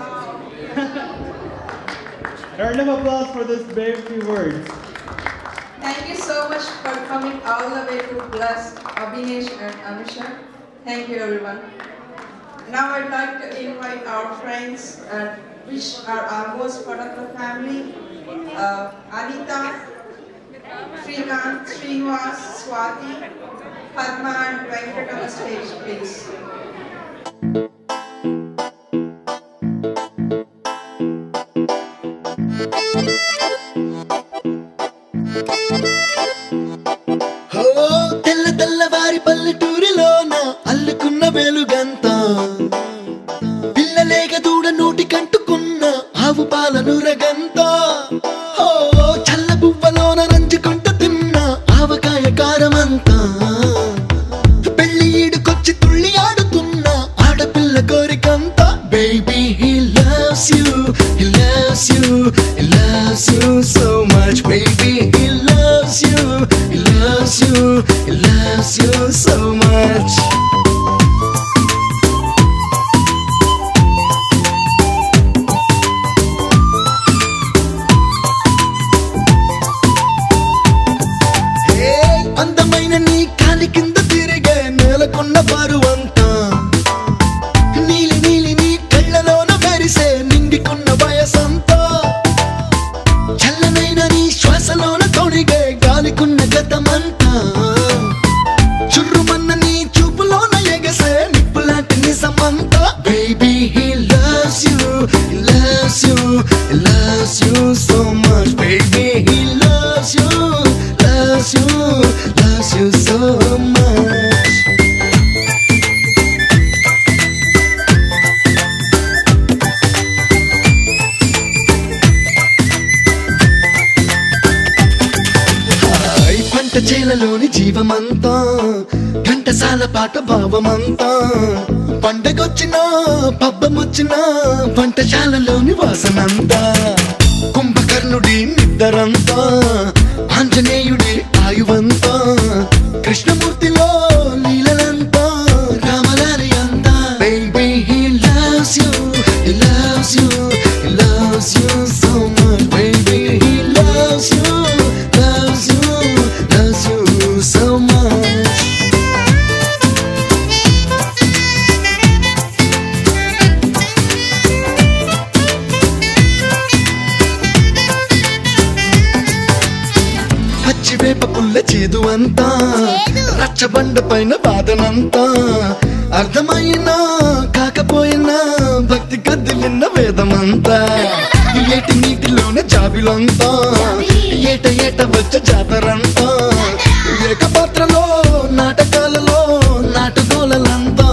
A round of applause for this brave few words.
Thank you so much for coming all the way to bless Abhinesh and Anusha. Thank you everyone. Now I'd like to invite our friends which are almost part of the family. Anita, Srikant, Srinivas, Swati, Padma and Venkat on the stage, please.
తెల్ల తెల్లవారి పల్లెటూరిలోన అల్లుకున్న వెలుగంత పిల్లలేక దూడ నోటి కంటుకున్న ఆవు పాలను రగంత చల్ల బువ్వలోన నంచుకుంట తిన్న ఆవకాయ కారమంతా పెళ్లి ఈడుకొచ్చి తుళ్ళి
సరసాల పాట భావమంతా పండగొచ్చినా పబ్బమొచ్చినా వంటశాలలోని వాసనంతా కుంభకర్ణుడి నిద్దరంతా ఆంజనేయుడి ఆయువంతా కృష్ణమూర్తిలో లీలలంతా రామలారి అంతా Baby he loves you, he loves you, he loves you so much Baby he loves you, loves you, loves you so much పచ్చివేప పుల్ల చేదు అంతా రచ్చబండ పైన వాదనంతా అర్థమైనా కాకపోయినా భక్తి కదిలిన వేదమంతా ఏటి నీటిలోనే జాబిలంతా ఏట ఏట వచ్చ జాతరంతా ఏకపాత్రలో నాటకాలలో నాటుగోలంతా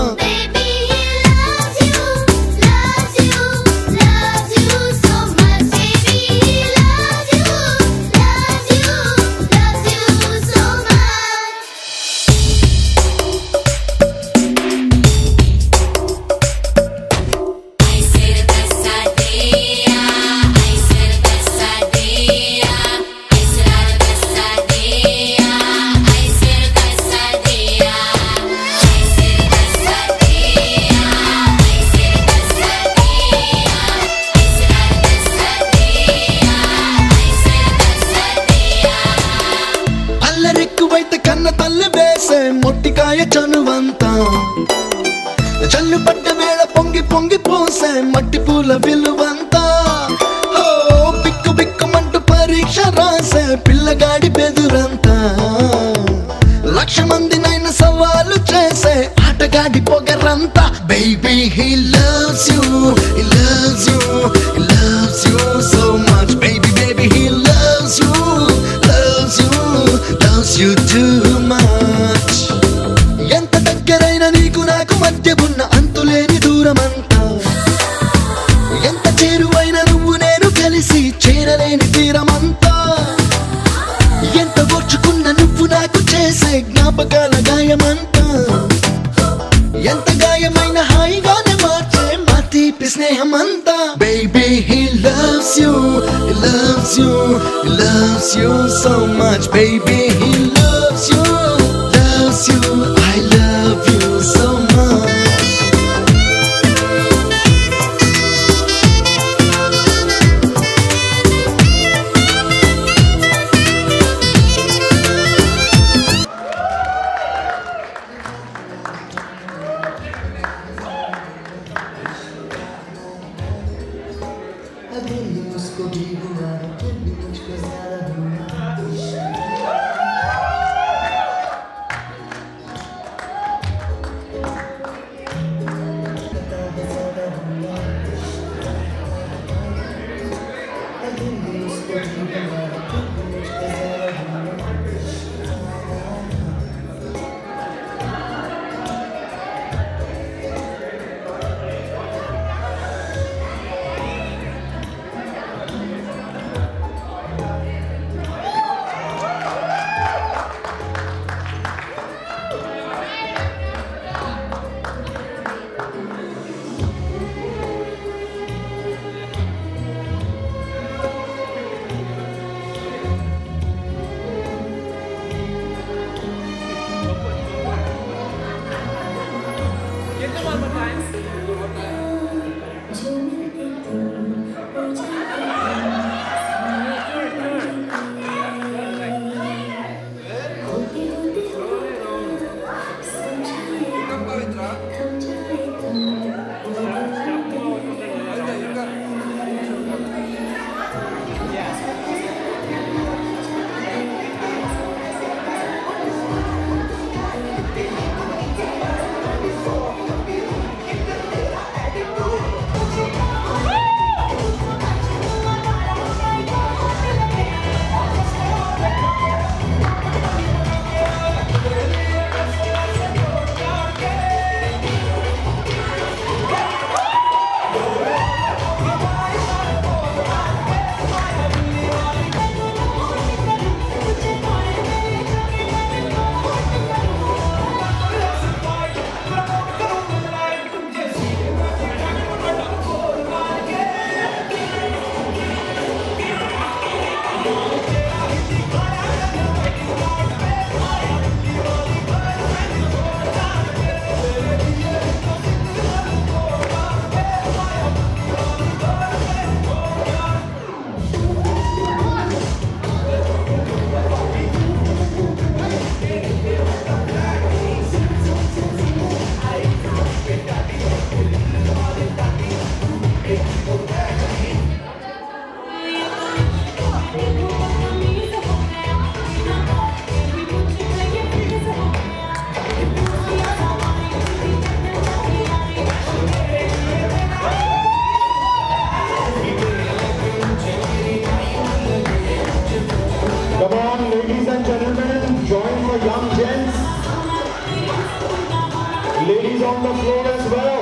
మొట్టికాయ చనువంతా జల్లు పడ్డ వేళ పొంగి పొంగి పోసే మట్టి పూల విలువంతా ఓ బిక్కు బిక్కుమంటూ పరీక్ష రాసే పిల్లగాడి బెదురంతా లక్ష మందినైనా సవాలు చేసే ఆటగాడి పొగరంతా Baby he loves you, he loves you, he loves you so much Baby baby he loves you, loves you, loves you too much ఎంత దగ్గరైన నీకు నాకు మధ్య ఉన్న అంతులేని దూరమంతా ఎంత చేరువైన నువ్వు నేను కలిసి చేరలేని తీరమంతా ఎంత ఓర్చుకున్న నువ్వు నాకు చేసే జ్ఞాపకాల గాయమంతా ఎంత గాయమైన హాయిగానే మార్చే మా తీపి స్నేహమంతా Baby he loves you, he loves you, he loves you so much Baby he loves you, loves you I love you so much
on the floor as well.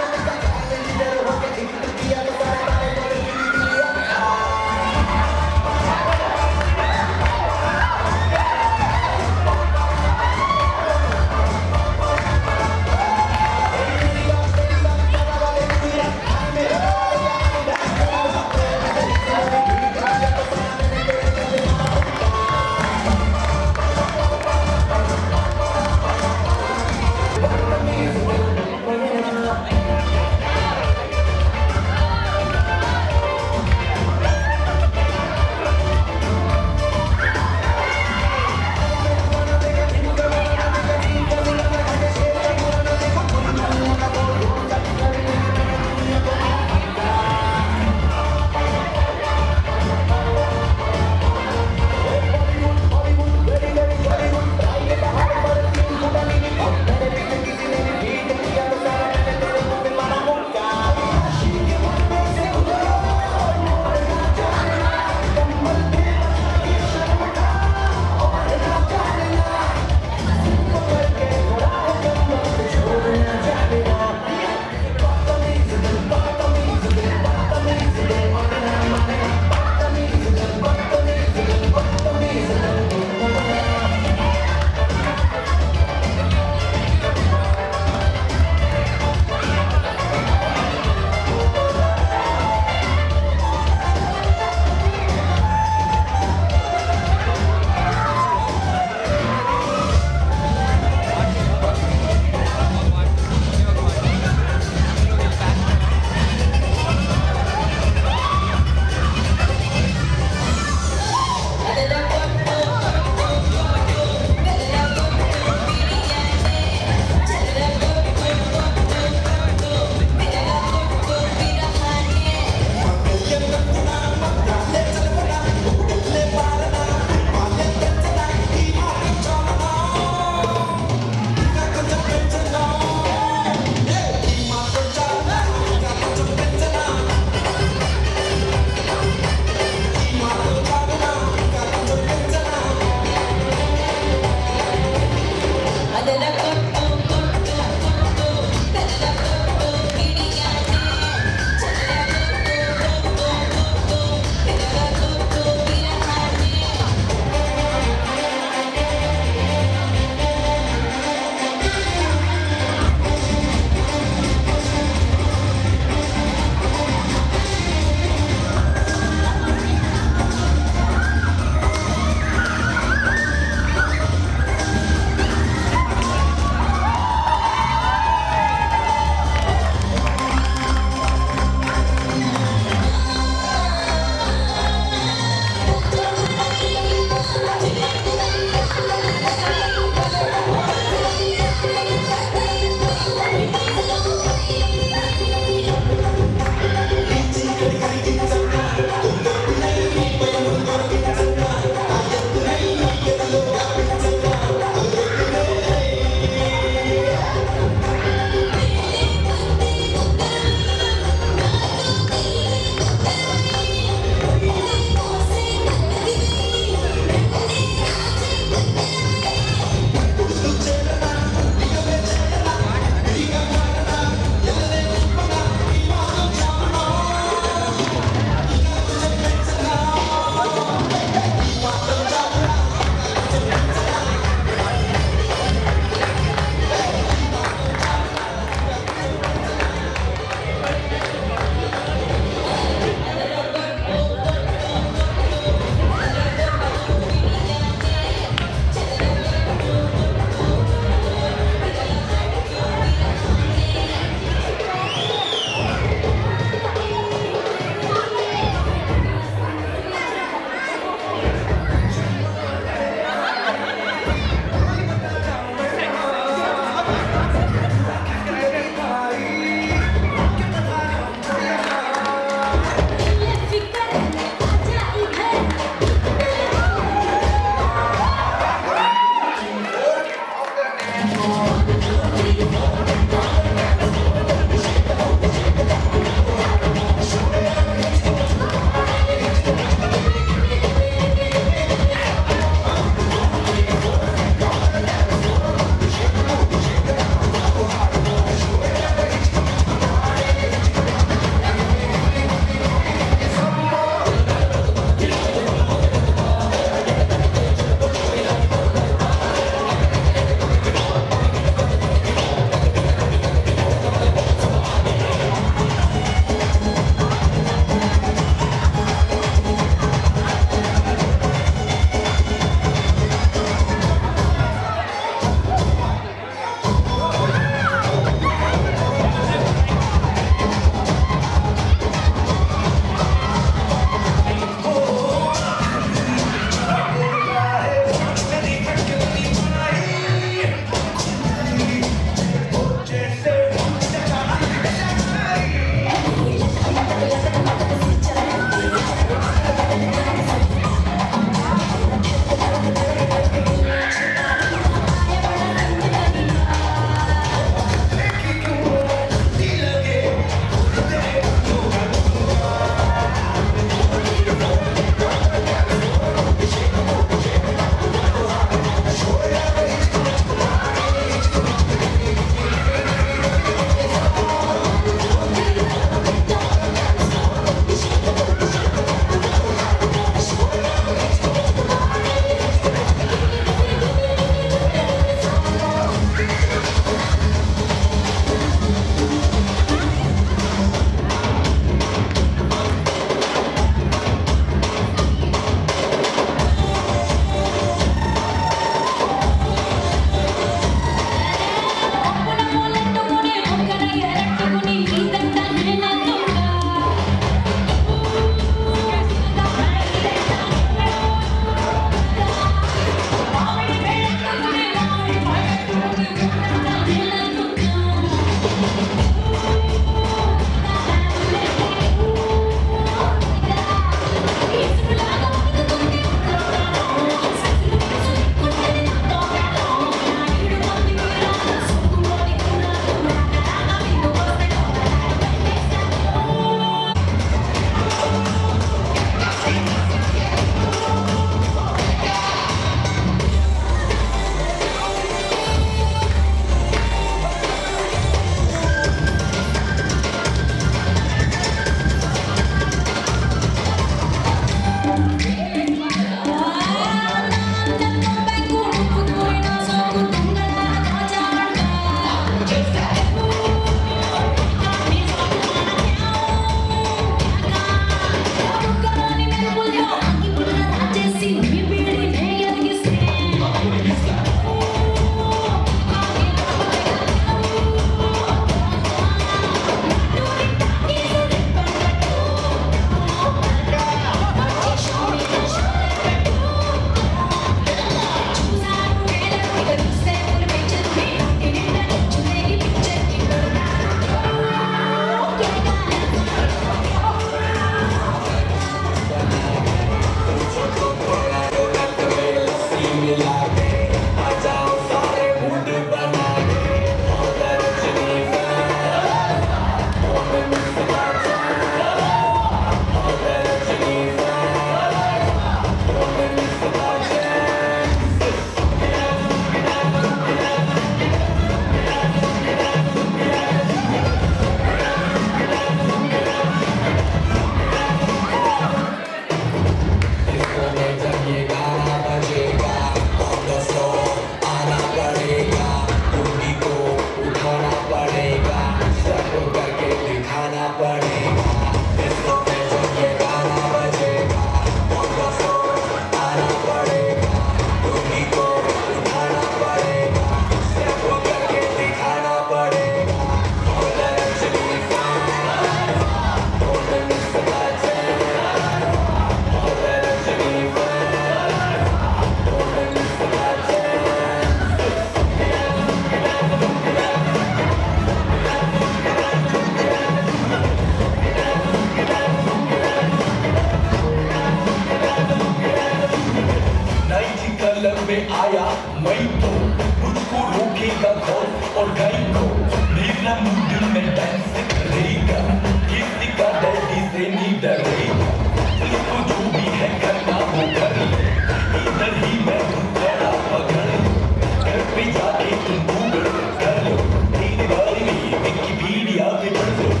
में आया मैं तो मुझको रोकेगा कौन और गाय को मेरा मूड में डांस करेगा किसी का डैडी से नहीं डरेगा इसको जो भी है करना वो कर ले इधर ही मैं तेरा पकड़ घर पे जाके तुम गूगल कर लो तेरे बारे में विकिपीडिया पे पढ़ लो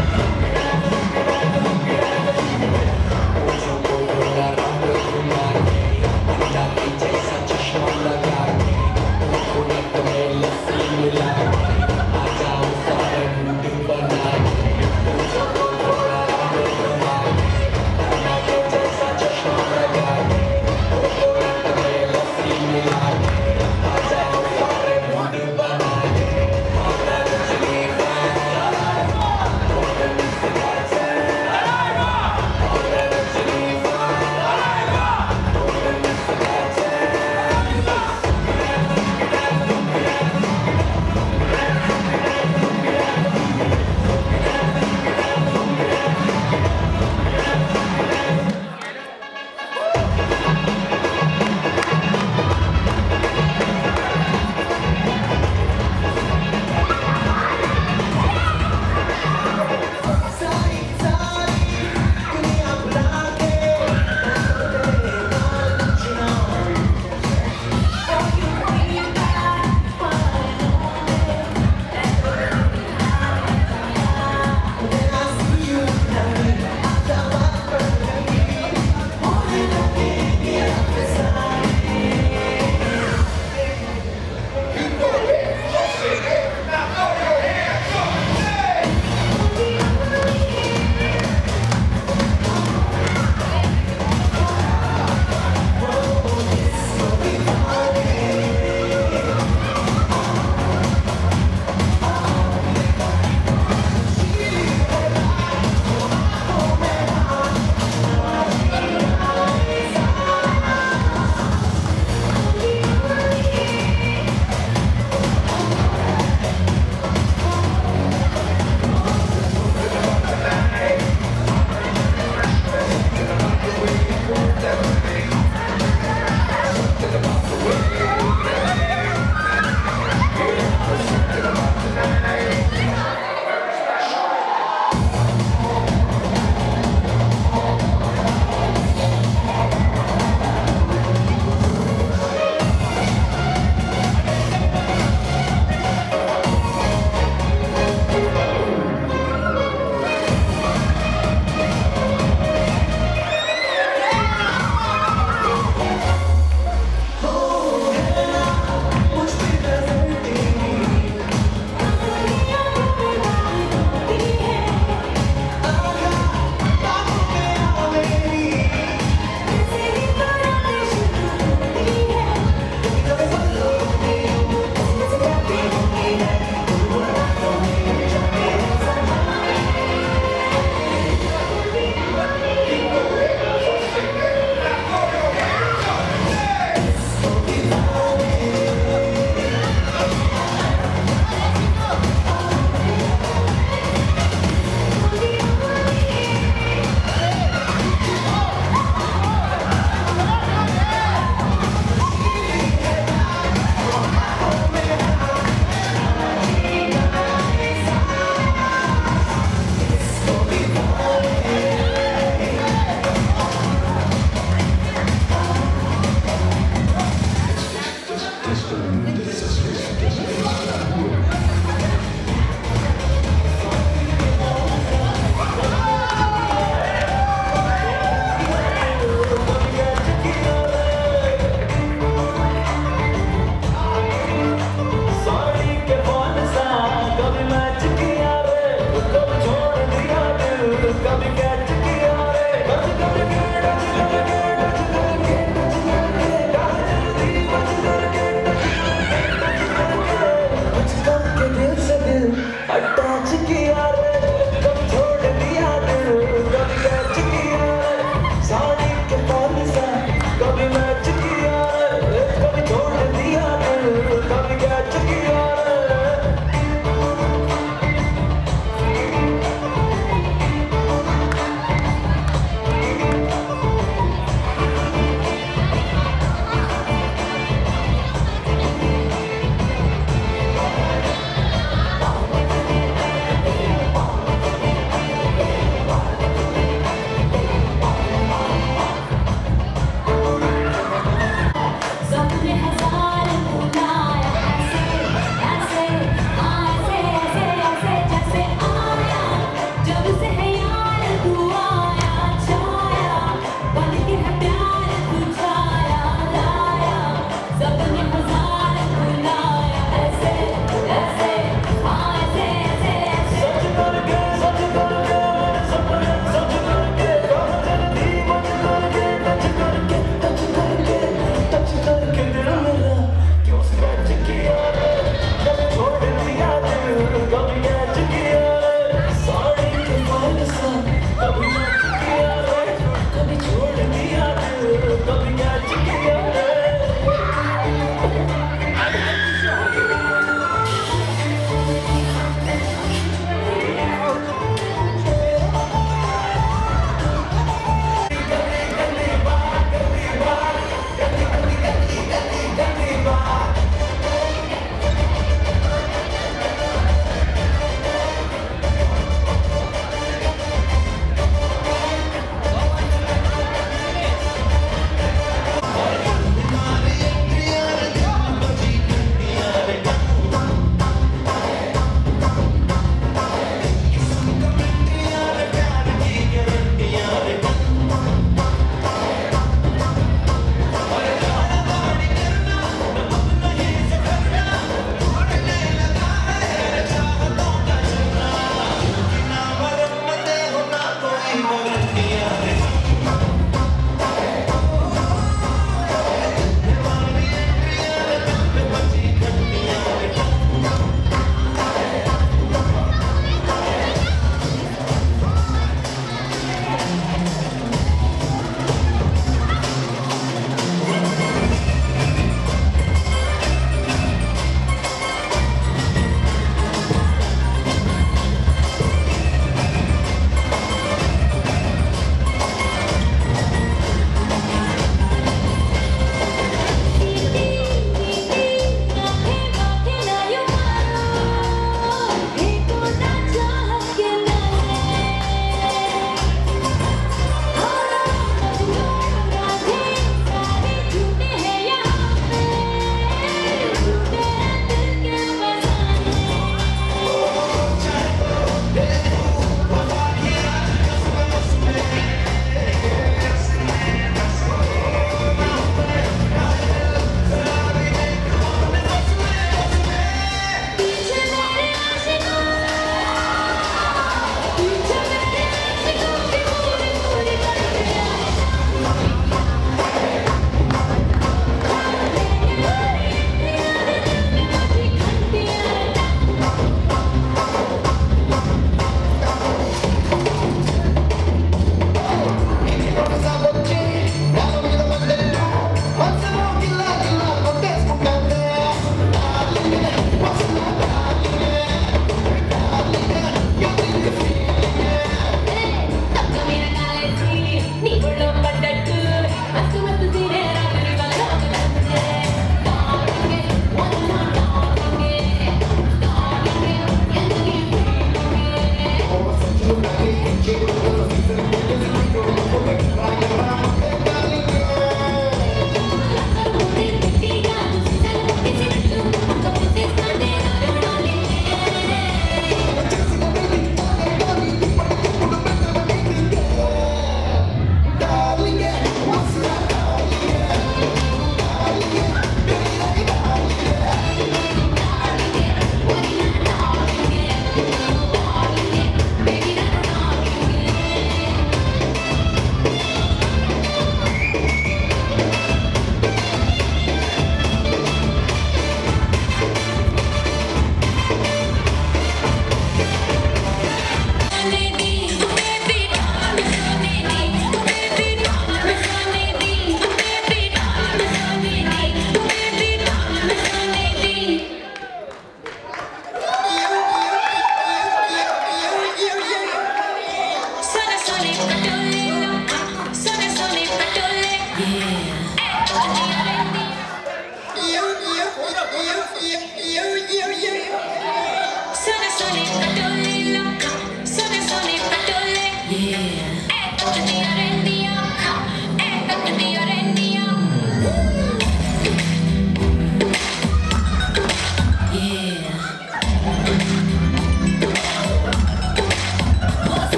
Tonight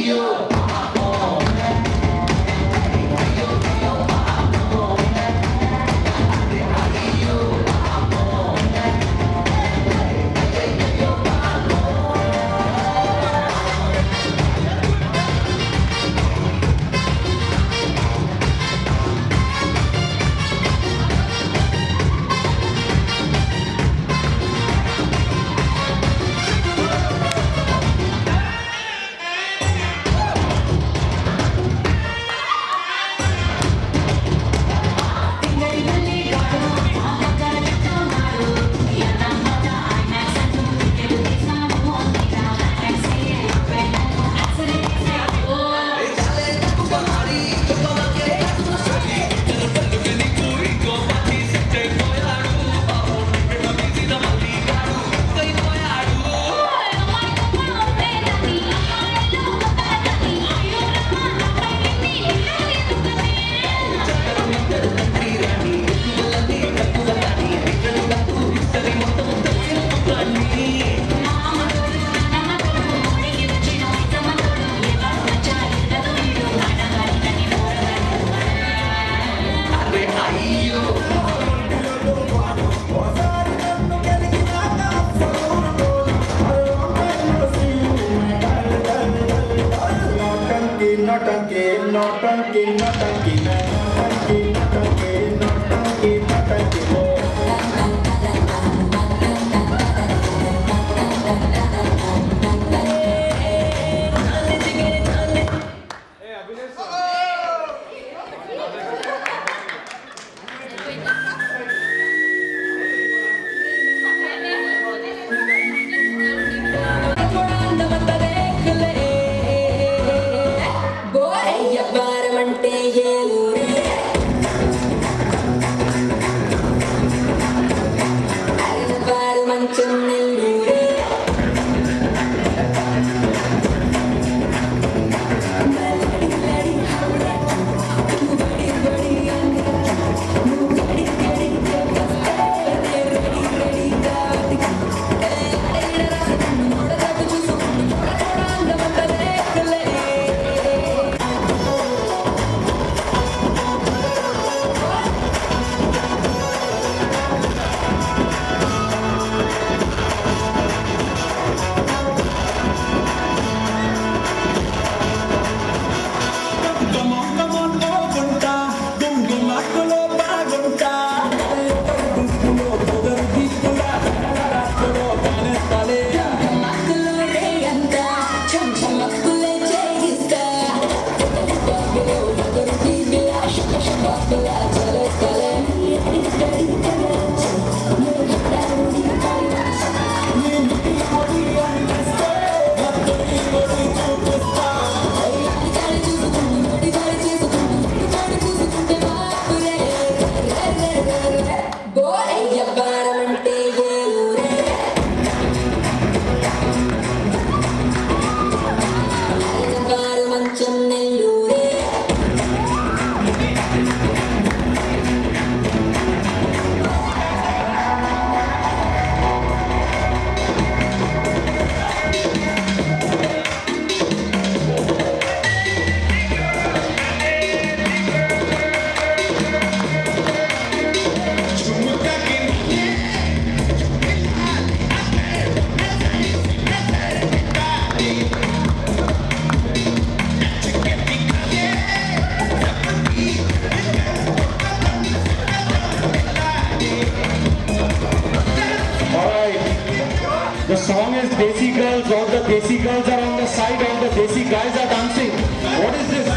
The song is Desi Girls. All the Desi girls are on the side. All the Desi guys are dancing. What is this?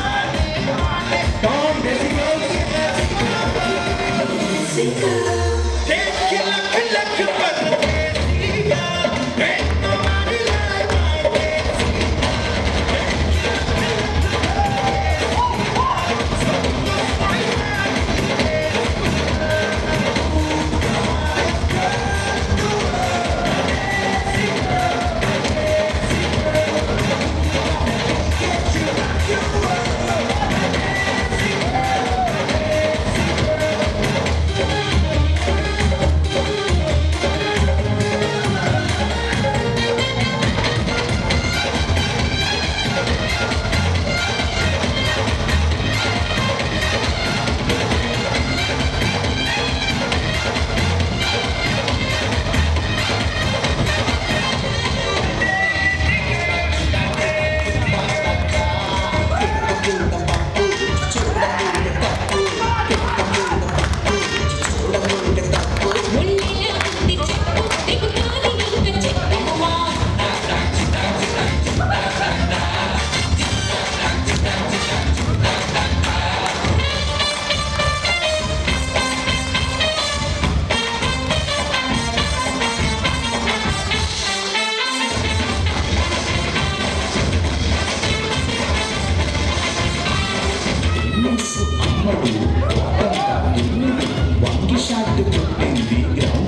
Come on, Desi girls.
You
అమ్మడు వంగి షాట్ కొట్టింది గ్రౌండ్